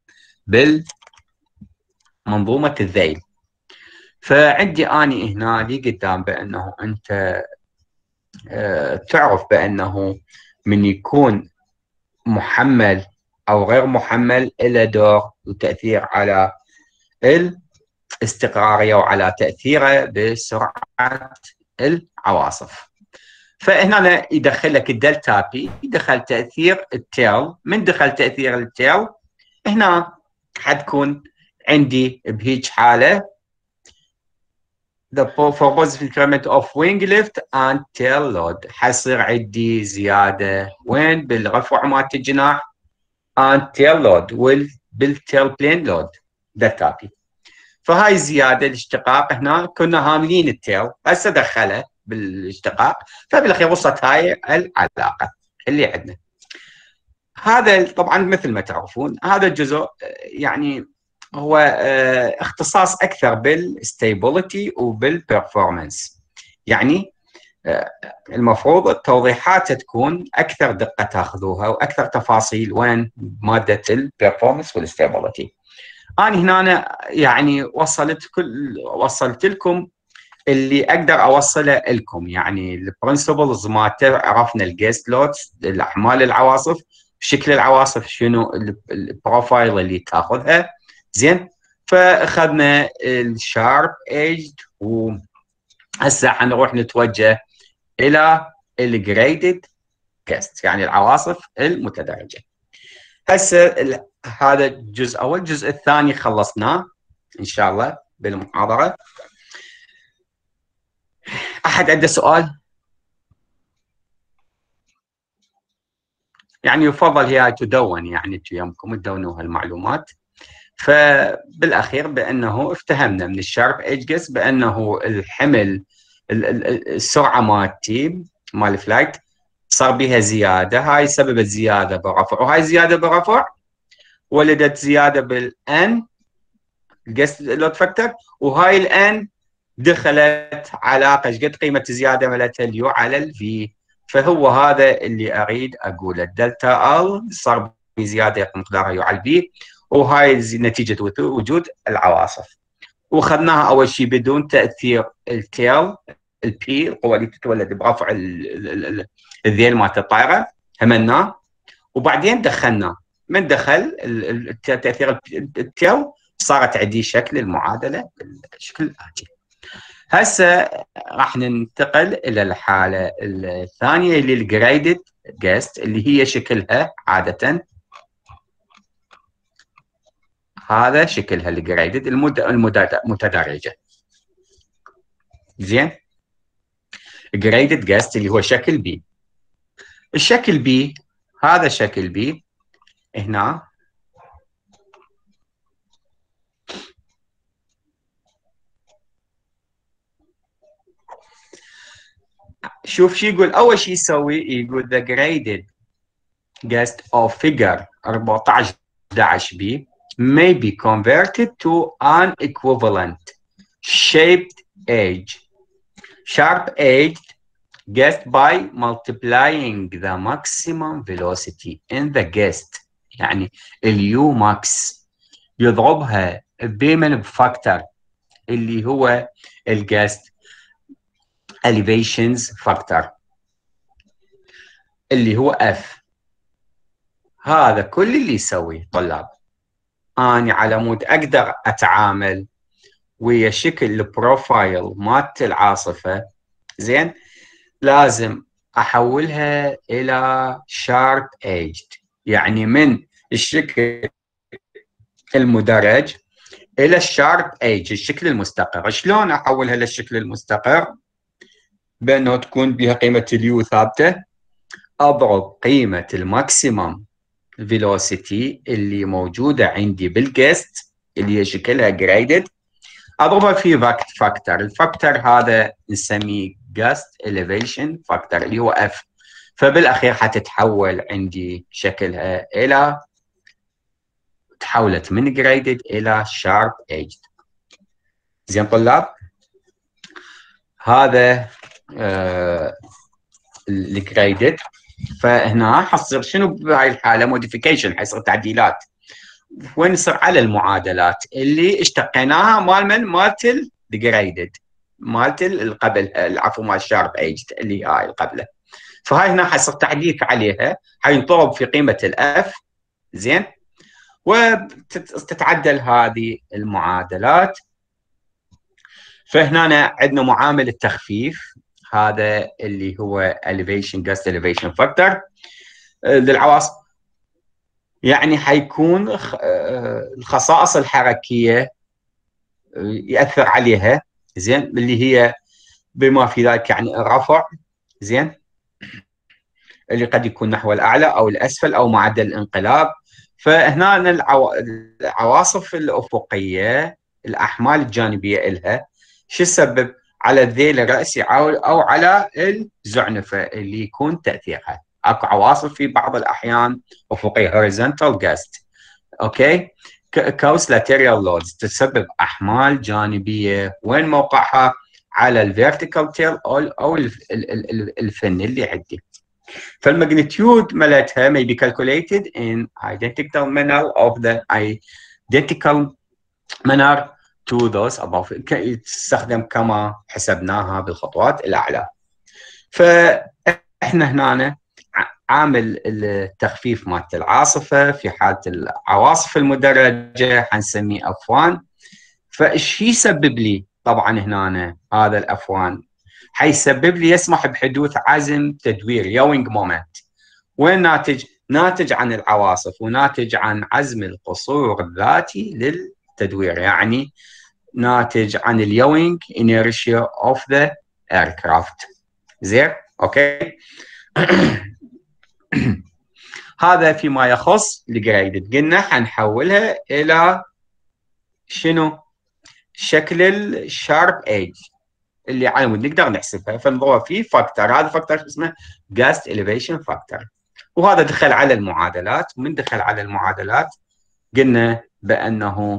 بالمنظومه الذيل. فعندي اني هنا لي قدام بانه انت اه تعرف بانه من يكون محمل او غير محمل له دور وتاثير على الاستقراريه وعلى تاثيره بسرعه العواصف. فهنا يدخل لك الدلتا بي، يدخل تاثير التيل، من دخل تاثير التيل هنا حتكون عندي بهيج حاله the for positive increment of wing lift and tail load، حيصير عندي زياده وين؟ بالرفع مالت الجناح and tail load وبالتيل بلين لود دلتا بي. فهاي زياده الاشتقاق هنا كنا هاملين التيل، هسه دخله بالاشتقاق، فبالاخير وصلت هاي العلاقه اللي عندنا. هذا طبعا مثل ما تعرفون هذا الجزء يعني هو اختصاص اكثر بالستيبلتي وبالبرفورمانس، يعني المفروض التوضيحات تكون اكثر دقه تاخذوها واكثر تفاصيل وين ماده البرفورمانس والستيبلتي. انا هنا أنا يعني وصلت كل وصلت لكم اللي اقدر اوصله لكم، يعني البرنسبلز مالته عرفنا الجيست لودز، الاحمال العواصف، شكل العواصف شنو، البروفايل اللي تاخذها. زين، فاخذنا الشارب ايجد، وهسه حنروح نتوجه الى الجريدد جست، يعني العواصف المتدرجه. هسه هذا الجزء اول. الجزء الثاني خلصناه ان شاء الله بالمحاضره. احد عنده سؤال؟ يعني يفضل هي تدون، يعني يمكم تدونوا هالمعلومات. فبالاخير بانه افتهمنا من الشارب ايج جس بانه الحمل السرعه مالتي مال الفلايت صار بها زياده، هاي سببت زياده برفع، وهاي زياده برفع ولدت زياده بالان جس لود فاكتور، وهاي الان دخلت علاقه ايش قد قيمه الزياده مالتها اليو على الفي. فهو هذا اللي اريد اقوله، الدلتا ال صار بزياده مقدارها يو على الفي، وهاي نتيجه وجود العواصف. واخذناها اول شيء بدون تاثير التيل البي، القوه اللي تتولد برفع الذيل مالت الطائره، هملناه. وبعدين دخلنا، من دخل تاثير التيل صارت عندي شكل المعادله بالشكل الاتي. هسه راح ننتقل الى الحاله الثانيه اللي الجريدد جست، اللي هي شكلها عاده هذا شكلها الجريدد المتدرجه. زين، جريدد جست اللي هو شكل بي. الشكل بي هذا شكل بي هنا. شوف شو يقول. اول شيء يسوي يقول the graded gust of figure أربعة عشر أحد عشر بي may be converted to an equivalent shaped edge sharp edged gust by multiplying the maximum velocity in the gust. يعني اليو ماكس يضربها بمن فاكتور اللي هو الجست elevations factor اللي هو اف. هذا كل اللي يسويه طلاب، اني على مود اقدر اتعامل ويا شكل البروفايل مالت العاصفه، زين، لازم احولها الى شارب ايجد، يعني من الشكل المدرج الى الشارب ايج، الشكل المستقر. شلون احولها للشكل المستقر؟ بانه تكون بها قيمه اليو ثابته، اضرب قيمه الماكسيمم فيلوسيتي اللي موجوده عندي بالجست اللي هي شكلها جريدد، اضربها في فاكت فاكتور. الفاكتور هذا نسميه جاست اليفيشن فاكتور اللي هو اف. فبالاخير حتتحول عندي شكلها الى، تحولت من جريدد الى شارب ايجد. زين طلاب، هذا آه الجريدد. فهنا حصير شنو بهاي الحاله؟ موديفيكيشن، حيصير تعديلات. وين يصير؟ على المعادلات اللي اشتقيناها مال من مالت الجريدد، مالت القبل، العفو، مال الشارب ايجد اللي هاي القبله. فهاي هنا حيصير تعديل عليها، حينضرب في قيمه الاف، زين، وتتعدل هذه المعادلات. فهنا عندنا معامل التخفيف، هذا اللي هو elevation gust elevation factor للعواصف. يعني حيكون الخصائص الحركيه ياثر عليها، زين، اللي هي بما في ذلك يعني الرفع، زين، اللي قد يكون نحو الاعلى او الاسفل او معدل الانقلاب. فهنا العواصف الافقيه الاحمال الجانبيه لها شو السبب؟ على الذيل الراسي او على الزعنفه اللي يكون تاثيرها. اكو عواصف في بعض الاحيان افقيه horizontal gust، اوكي، كوست لاتيريال لودز، تسبب احمال جانبيه. وين موقعها؟ على الفيرتيكال تيل او او الفن اللي عندي. فالماجنتيود مالتها may be calculated in identical manner of the identical manner to those above، تستخدم كما حسبناها بالخطوات الأعلى. فإحنا هنا عامل التخفيف مالت العاصفة في حالة العواصف المدرجة حنسميه اف واحد، فايش يسبب لي؟ طبعا هنا أنا هذا الاف واحد حيسبب لي يسمح بحدوث عزم تدوير يوينج مومنت. وين ناتج؟ ناتج عن العواصف وناتج عن عزم القصور الذاتي للتدوير، يعني ناتج عن اليوينج inertia of the aircraft. زين اوكي. هذا فيما يخص الجريدد. قلنا حنحولها الى شنو؟ شكل الشارب ايج اللي على مود نقدر نحسبها، فنضرب فيه فاكتور، هذا فاكتور اسمه جاست اليفيشن فاكتور. وهذا دخل على المعادلات، من دخل على المعادلات قلنا بانه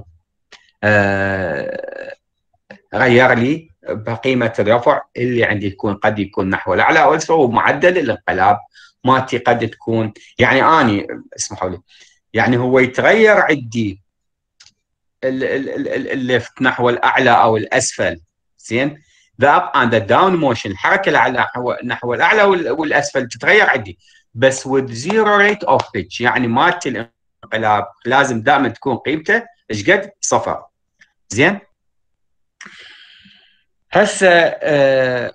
آه غير لي بقيمه الرفع اللي عندي، يكون قد يكون نحو الاعلى او الاسفل، ومعدل الانقلاب مالتي قد تكون، يعني اني اسمحوا لي، يعني هو يتغير عندي الليفت نحو الاعلى او الاسفل. زين، the up and the down motion، الحركه الأعلى نحو الاعلى والاسفل تتغير عندي، بس with zero rate of pitch، يعني مالت الانقلاب لازم دائما تكون قيمته ايش قد؟ صفر. زين، هسه آه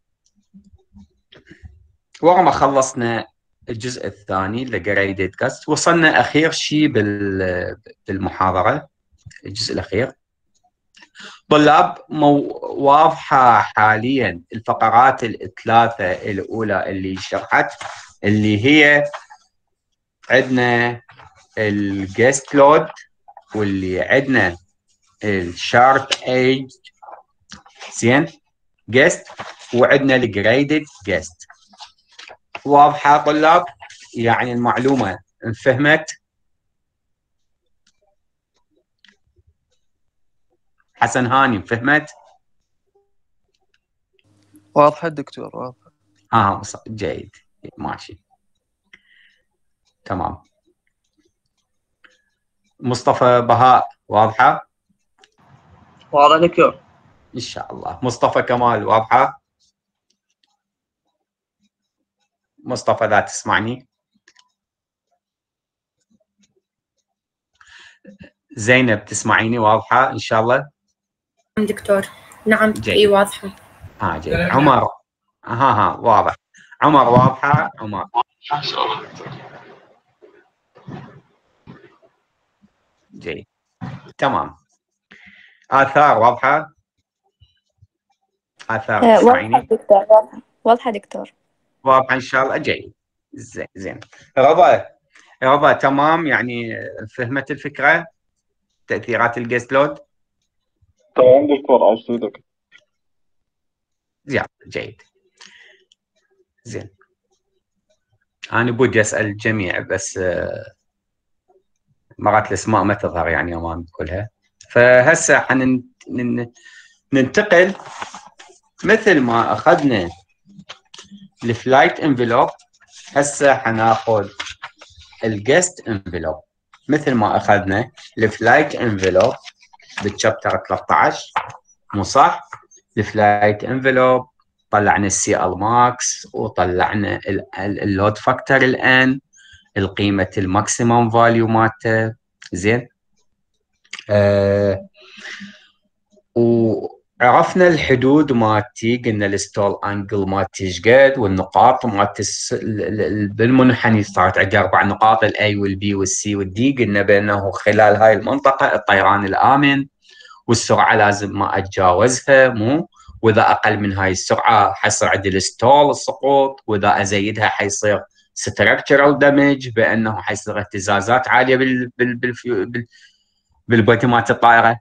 ورا ما خلصنا الجزء الثاني لجريدد كاست، وصلنا اخير شيء بالمحاضره، الجزء الاخير. طلاب مو واضحه حاليا الفقرات الثلاثه الاولى اللي شرحت، اللي هي عندنا الجيست لود، واللي عندنا الشارب ايج زين جيست، وعندنا الجريدد جيست. واضحه طلاب؟ يعني المعلومه انفهمت؟ حسن هاني فهمت؟ واضحه دكتور، واضحه. اه جيد، ماشي تمام. مصطفى بهاء واضحه؟ واضح دكتور ان شاء الله. مصطفى كمال واضحه؟ مصطفى لا تسمعني؟ زينب تسمعيني؟ واضحه ان شاء الله؟ دكتور نعم. جيد. اي واضحه. اه جيد. عمر ها ها واضح. عمر واضحه؟ عمر ان شاء الله دكتور. جيد تمام. آثار واضحه؟ آثار واضحة تسمعيني؟ دكتور، واضحة واضحة دكتور. واضحه ان شاء الله. جيد زين زين. رضا رضا تمام، يعني فهمت الفكره؟ تاثيرات الجيست لود؟ تمام دكتور، عايز تفيدك. زين جيد زين. انا بودي اسال الجميع، بس مرات الاسماء ما تظهر يعني امام كلها. فهسه حننتقل مثل ما اخذنا الفلايت انفلوب، هسه حناخذ الجست انفلوب مثل ما اخذنا الفلايت انفلوب بالشابتر ثلاثة عشر، مو صح؟ الفلايت انفلوب طلعنا السي ال ماكس، وطلعنا اللود فاكتور الان، القيمه الماكسيمم فاليو مالته. زين آه وعرفنا الحدود مالتي، قلنا الستول انجل مالتي ايش قد، والنقاط مالتي بالمنحني صارت عندي اربع نقاط، الاي والبي والسي والدي، قلنا بانه خلال هاي المنطقه الطيران الامن، والسرعه لازم ما اتجاوزها، مو واذا اقل من هاي السرعه حيصير عندي الستول السقوط، واذا ازيدها حيصير structural damage، بانه حيصير اهتزازات عاليه بال بال بال بالبوتي مالت الطائره.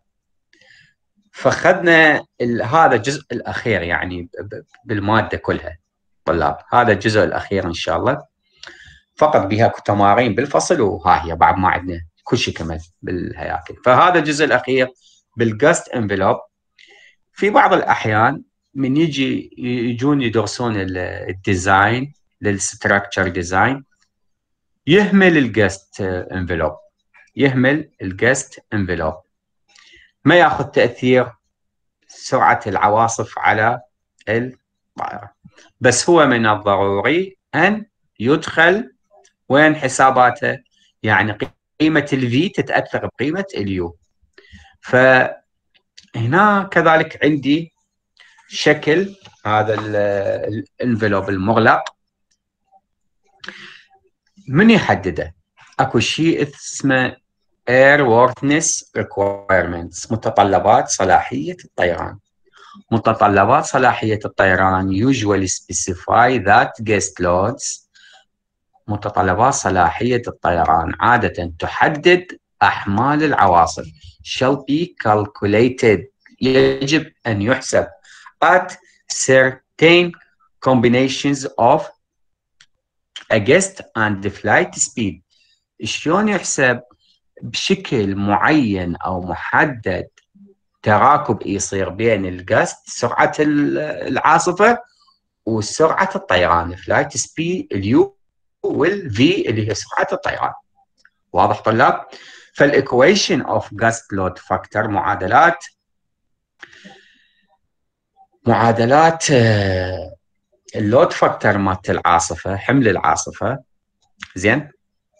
فاخذنا هذا الجزء الاخير يعني بالماده كلها طلاب، هذا الجزء الاخير ان شاء الله، فقط بها تمارين بالفصل، وها هي بعد ما عندنا كل شيء كمل بالهياكل. فهذا الجزء الاخير بالجاست انفلوب. في بعض الاحيان من يجي يجون يدرسون الديزاين للستراكشر ديزاين، يهمل الجاست انفلوب، يهمل الجاست انفلوب، ما ياخذ تاثير سرعه العواصف على الطائره، بس هو من الضروري ان يدخل وين حساباته، يعني قيمه الفي تتاثر بقيمه اليو. ف هنا كذلك عندي شكل هذا الانفلوب المغلق. من يحدده؟ اكو شيء اسمه airworthiness requirements، متطلبات صلاحية الطيران. متطلبات صلاحية الطيران usually specify that guest loads، متطلبات صلاحية الطيران عادة تحدد أحمال العواصف shall be calculated، يجب أن يحسب at certain combinations of a guest and the flight speed. شلون يحسب؟ بشكل معين أو محدد تراكب يصير بين الجست سرعة العاصفة وسرعة الطيران فلايت سبيد اليو والفي اللي هي سرعة الطيران. واضح طلاب؟ فالإيكويشن اوف جاست لود فاكتور معادلات معادلات اللود فاكتور مالت العاصفة، حمل العاصفة، زين،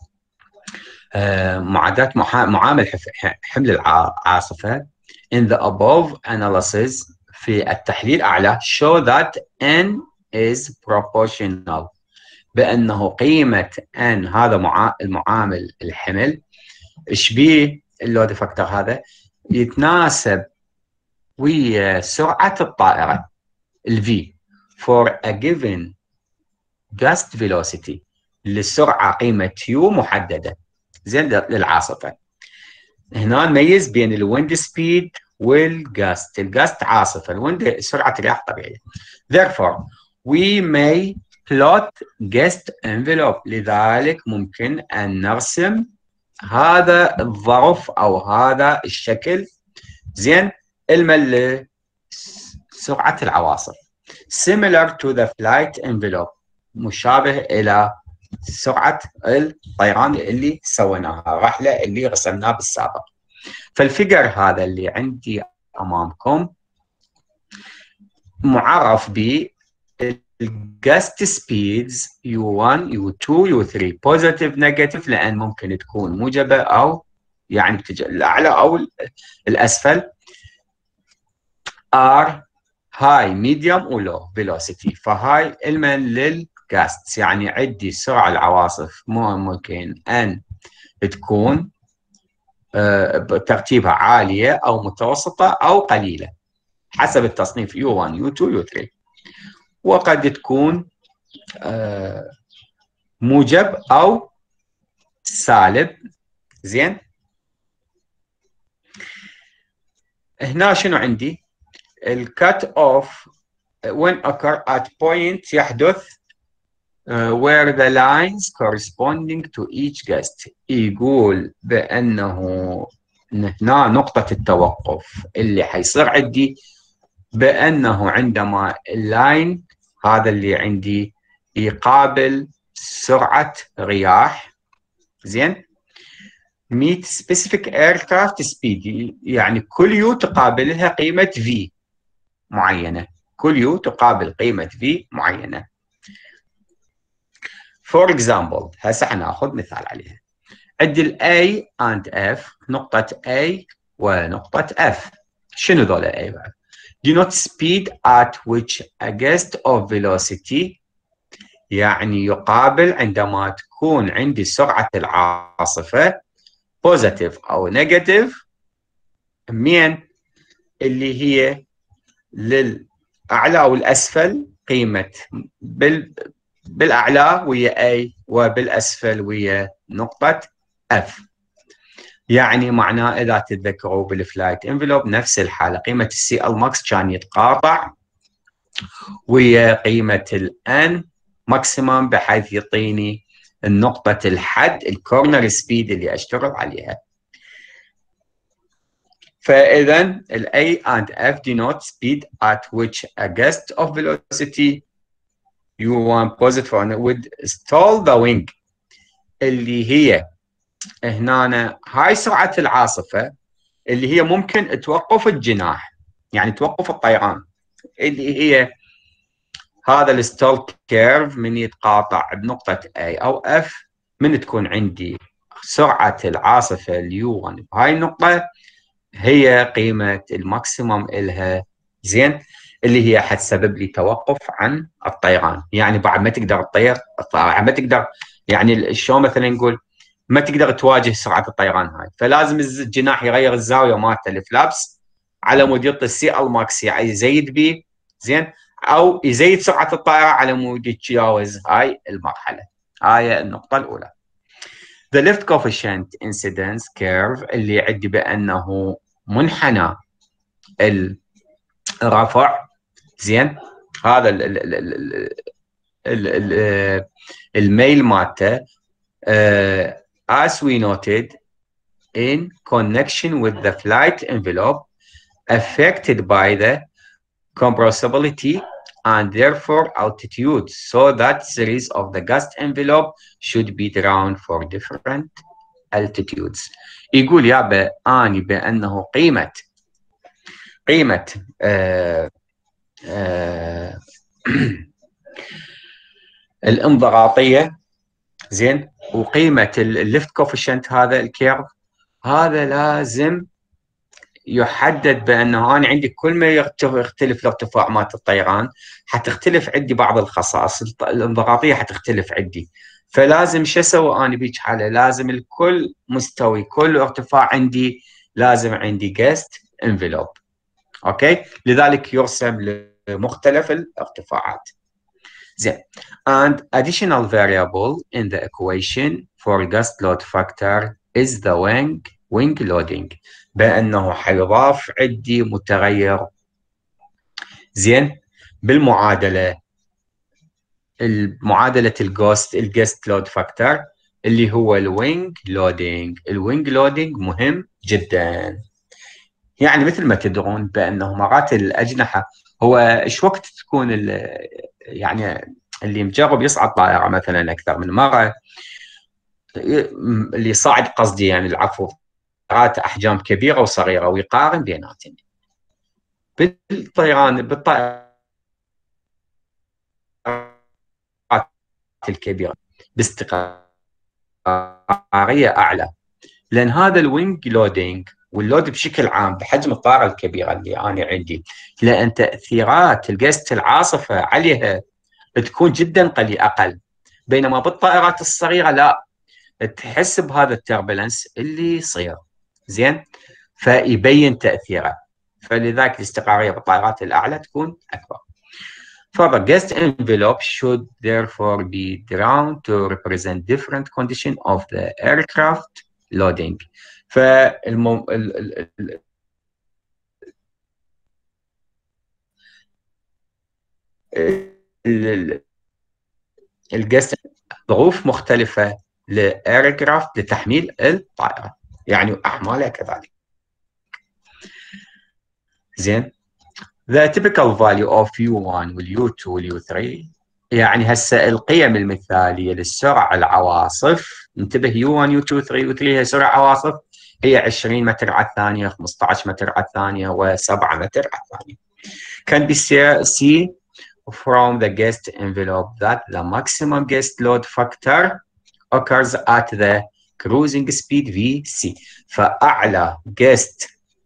معادلات معامل حمل العاصفة in the above analysis في التحليل الأعلى show that n is proportional، بأنه قيمة n هذا مع... المعامل الحمل ايش بيه اللود فاكتور هذا يتناسب ويا سرعة الطائرة ال v for a given gust velocity، للسرعة قيمة u محددة، زين، للعاصفة. هنا نميز بين الويند سبيد والجاست. الجاست عاصفة، الويند سرعة رياح طبيعية. Therefore we may plot gust envelope، لذلك ممكن أن نرسم هذا الظرف أو هذا الشكل، زين، المل سرعة العواصف similar to the flight envelope، مشابه إلى سرعة الطيران اللي سويناها، الرحلة اللي رسمناها بالسابق. فالفيجر هذا اللي عندي أمامكم معرف ب الجاست سبيدز يو واحد يو اثنين يو ثلاثة بوزيتيف نيجاتيف، لأن ممكن تكون موجبة أو يعني بتجي الأعلى أو الأسفل. R high medium و low velocity، فهاي علما للجاست، يعني عندي سرعة العواصف ممكن أن تكون ترتيبها عالية أو متوسطة أو قليلة حسب التصنيف يو واحد يو اثنين يو ثلاثة، وقد تكون موجب أو سالب، زين. هنا شنو عندي؟ الكات اوف when occur at point يحدث uh, where the lines corresponding to each guest، يقول بأنه هنا نقطة التوقف اللي حيصير عندي بأنه عندما اللاين هذا اللي عندي يقابل سرعة رياح، زين، meet specific aircraft speed، يعني كل يو تقابل لها قيمة v معينة، كل يو تقابل قيمة v معينة. For example هسه حناخذ مثال عليها. عندي ال A and F، نقطة A ونقطة F. شنو ذولا A و F؟ denote speed at which a gust of velocity، يعني يقابل عندما تكون عندي سرعة العاصفة positive أو negative، مين اللي هي للأعلى أو الأسفل قيمة بال بالأعلى ويا A وبالأسفل ويا نقطة F. يعني معناه إذا تتذكروا بالفلايت انفلوب نفس الحالة، قيمة السي ال ماكس كان يتقاطع ويا قيمة الان ماكسيمم بحيث يعطيني النقطة الحد الكورنر سبيد اللي أشتغل عليها. فإذا ال A and F denote speed at which a gust of velocity يو واحد positive would stall the wing، اللي هي هنا هاي سرعة العاصفة اللي هي ممكن توقف الجناح، يعني توقف الطيران، اللي هي هذا الستول كيرف من يتقاطع بنقطة A أو F، من تكون عندي سرعة العاصفة اليو واحد بهاي النقطة هي قيمة الماكسيموم إلها، زين، اللي هي حتسبب لي توقف عن الطيران. يعني بعد ما تقدر تطير، بعد ما تقدر، يعني شلون مثلا نقول ما تقدر تواجه سرعة الطيران هاي، فلازم الجناح يغير الزاوية مالته الفلابس على مود يعطي السي ال ماكس، يعني يزيد بيه، زين، او يزيد سرعة الطائرة على مود يتجاوز هاي المرحلة. هاي النقطة الأولى. The lift coefficient incidence curve اللي عندي بأنه منحنى الرفع، زين، هذا ال ال ال ال ال ال الميل مالته uh, as we noted in connection with the flight envelope affected by the compressibility and therefore altitude, so that series of the gust envelope should be drawn for different altitudes. يقول يابا اني بانه قيمه قيمه آه آه الانضغاطيه، زين، وقيمه الليفت كوفيشنت هذا الكيرف، هذا لازم يحدد بانه انا عندي كل ما يختلف الارتفاع مالت الطيران حتختلف عندي بعض الخصائص الانضغاطيه حتختلف عندي. فلازم شو اسوي انا بيج حاله؟ لازم الكل مستوي، كل ارتفاع عندي لازم عندي جست انفلوب. اوكي، لذلك يرسم لمختلف الارتفاعات. زين. And additional variable in the equation for gust load factor is the wing wing loading، بأنه حيضاف عندي متغير، زين، بالمعادلة المعادلة الجوست الجست لود فاكتور اللي هو الوينج لودينج. الوينج لودينج مهم جدا. يعني مثل ما تدرون بأنه مرات الأجنحة، هو ايش وقت تكون يعني اللي مجرب يصعد طائرة مثلا أكثر من مرة، اللي صاعد قصدي يعني العفو، احجام كبيره وصغيره ويقارن بيناتهم. بالطيران بالطائرات الكبيره باستقراريه اعلى، لان هذا الوينج لودينج واللود بشكل عام بحجم الطائره الكبيره اللي انا عندي، لان تاثيرات الجست العاصفه عليها تكون جدا قليله اقل، بينما بالطائرات الصغيره لا، تحس بهذا التربلنس اللي يصير، زين، فيبين تاثيره. فلذلك الاستقراريه بالطائرات الاعلى تكون اكبر. Further, guest envelope should therefore be drawn to represent different conditions of the aircraft loading. فالم... ال... ال... ال... الجست ظروف مختلفه لايركرافت لتحميل الطائره، يعني احمالها كذلك. زين. The typical value of يو واحد وال يو اثنين وال يو ثلاثة، يعني هسه القيم المثاليه للسرعه العواصف، انتبه، يو واحد يو اثنين ثلاثة يو ثلاثة هي سرعه عواصف هي عشرين متر على الثانيه، خمسة عشر متر على الثانيه، و7 متر على الثانيه. Can be seen from the guest envelope that the maximum guest load factor occurs at the cruising speed في سي. فاعلى guest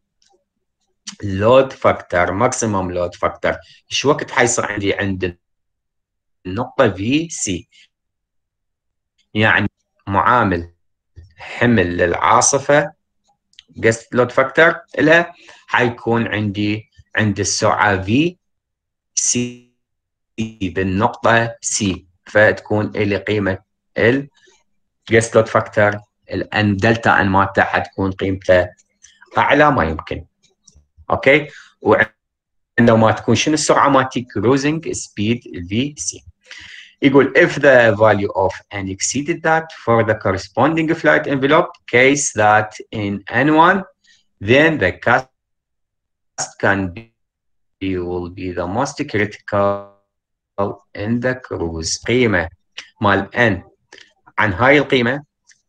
لود فاكتور، ماكسيموم لود فاكتور، ايش وقت حيصير عندي عند النقطة في سي؟ يعني معامل حمل للعاصفة جست لود فاكتور لها حيكون عندي عند السرعة في سي بالنقطة سي، فتكون لي قيمة الجست لود فاكتور الان دلتا ان مالته حتكون قيمته اعلى ما يمكن. اوكي، وعندما تكون شنو السرعه مالتي؟ كروزنج سبيد في سي. يقول if the value of n exceeded that for the corresponding flight envelope case that in N one then the cost can be will be the most critical in the cruise. قيمه مال n عن هاي القيمه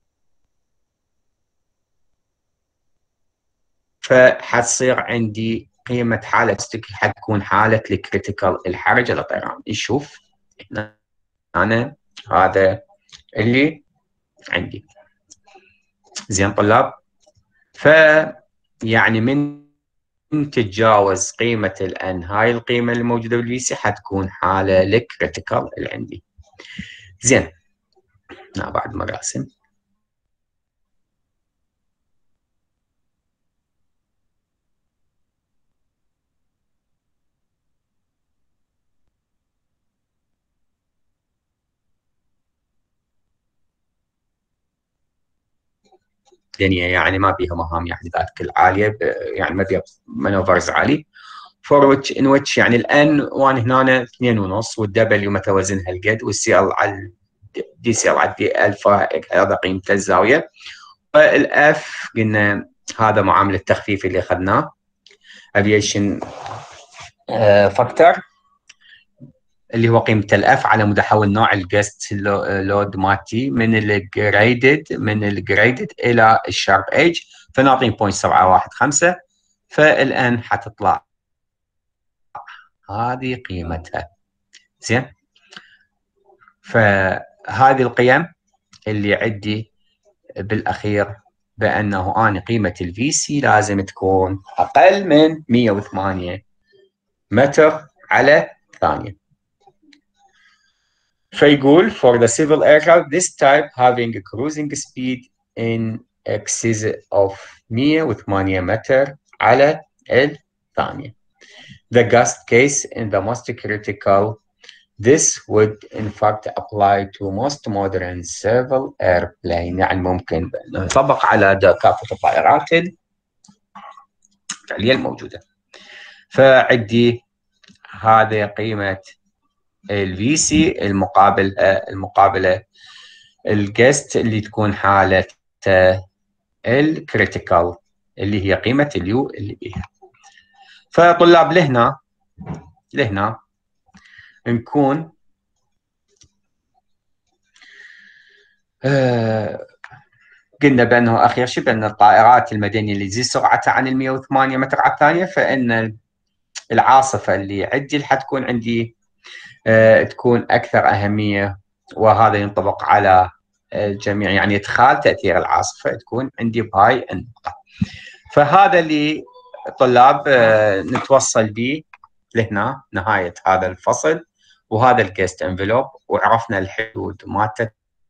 فحتصير عندي قيمة حالة حتكون حالة الكريتيكال الحرجة للطيران. نشوف هنا أنا هذا اللي عندي. زين طلاب، ف يعني من تتجاوز قيمة الان، هاي القيمة اللي موجودة بالفي سي حتكون حالة الكريتيكال اللي عندي. زين، هنا بعد مراسم. الدنيا يعني ما بيها مهام يعني ذاتك العالية، يعني ما بيها مانوفرز عالي. فور which in which يعني الان وانا هنا اثنين ونص، والدبليو متوازنها القد، والسي ال على دي سي ال على دي الفا هذا قيمته الزاويه. والاف قلنا هذا معامل التخفيف اللي اخذناه، افيشن فاكتور، اللي هو قيمه الاف على متحول نوع الجست لود مالتي من الجريدد من الجريدد الى الشارب ايج، فنعطي صفر فاصلة سبعة واحد خمسة، فالان حتطلع هذه قيمتها. زين، فهذه القيم اللي عندي بالاخير بانه انا قيمه الفي سي لازم تكون اقل من مئة وثمانية متر على ثانيه. فيقول for the civil aircraft this type having a cruising speed in excess of مئة وثمانية متر على الثانيه. The gust case in the most critical. This would in fact apply to most modern civil airplane، يعني ممكن يطبق على كافة الطائرات الفعلية الموجودة. فعندي هذه قيمة الفي سي المقابل المقابلة الجست اللي تكون حالة الكريتيكال اللي هي قيمة اليو اللي بيها. فطلاب لهنا لهنا نكون آه قلنا بانه اخير شيء بان الطائرات المدنيه اللي تزيد سرعتها عن ال مئة وثمانية متر على الثانيه، فان العاصفه اللي عندي حتكون عندي آه تكون اكثر اهميه، وهذا ينطبق على الجميع، يعني ادخال تاثير العاصفه تكون عندي بهاي النقطه. فهذا اللي طلاب آه نتوصل به لهنا نهايه هذا الفصل، وهذا الجست انفلوب، وعرفنا الحدود مالته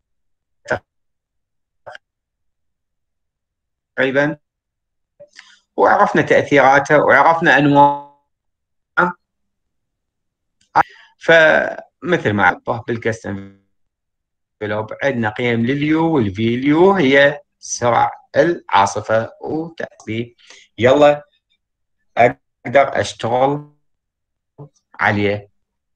تقريبا، وعرفنا تاثيراته، وعرفنا انواع. فمثل ما عرفه بالجست انفلوب عندنا قيم لليو، والفي اليو هي سرعه العاصفه وتأثير. يلا اقدر اشتغل عليه،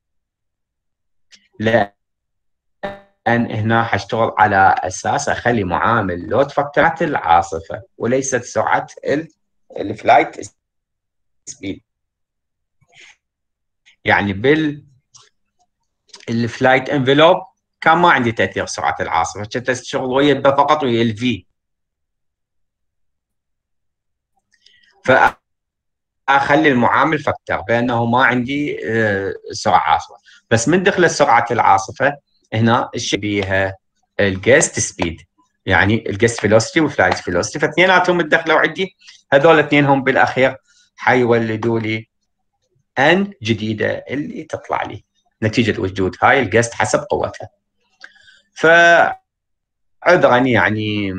لان هنا حاشتغل على اساس اخلي معامل لود فاكتورات العاصفه وليست سرعه الفلايت سبيد. يعني بال الفلايت انفلوب كان ما عندي تاثير سرعه العاصفه، كنت اشتغل ويا فقط ويا الفي، فاخلي المعامل فاكتور بانه ما عندي سرعه عاصفه. بس من دخلت سرعه العاصفه هنا الشيء بيها الجست سبيد، يعني الجست فيلوسيتي والفلايت فيلوسيتي، فاثنيناتهم تدخلوا عندي، هذول اثنينهم بالاخير حيولدوا لي ان جديده اللي تطلع لي نتيجه وجود هاي الجست حسب قوتها. فعذرا يعني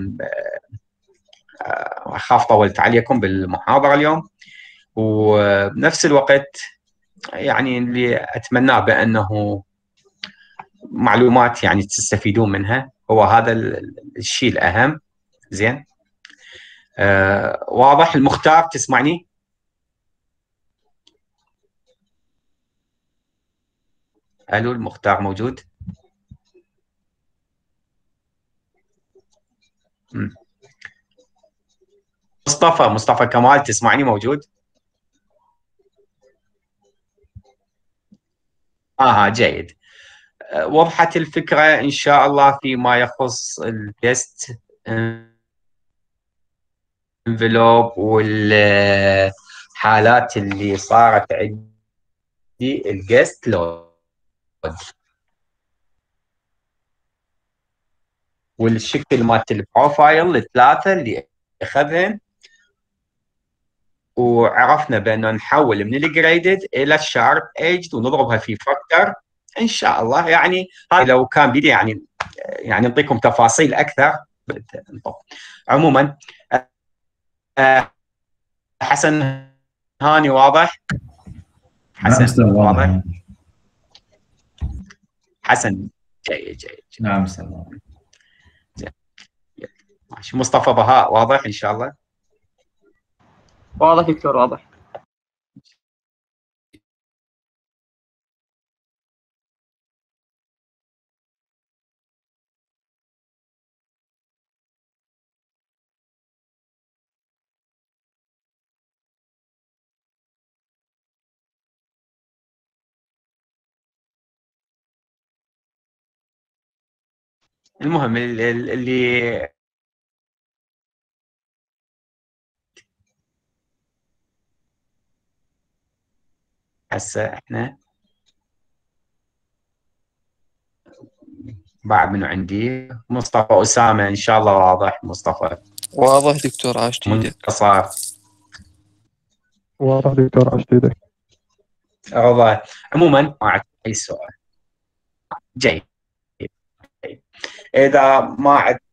اخاف طولت عليكم بالمحاضره اليوم، وبنفس الوقت يعني اللي اتمناه بانه معلومات يعني تستفيدون منها، هو هذا الشيء الاهم. زين، آه واضح؟ المختار تسمعني؟ الو، المختار موجود؟ م. مصطفى مصطفى كمال تسمعني؟ موجود؟ اه جيد. آه وضحت الفكره ان شاء الله فيما يخص الجست انفلوب والحالات اللي صارت عندي الجست لود والشكل مالت البروفايل الثلاثه اللي اخذهن وعرفنا بأنه نحول من الجريدد إلى الشارب ايجد ونضربها في فاكتور إن شاء الله. يعني هذا لو كان بدي يعني يعني نعطيكم تفاصيل أكثر. عموما حسن هاني واضح؟ حسن نعم واضح؟ حسن جيد جيد. نعم استاذ. ماشي. مصطفى بهاء واضح إن شاء الله؟ واضح دكتور واضح. المهم اللي هسه احنا بعد منو عندي مصطفى أسامة إن شاء الله واضح. مصطفى واضح دكتور، عاشت ايدك. منتصر واضح دكتور، عشت ايدك. واضح. عموما ما عندي أي سؤال. جيد. إذا ما عندك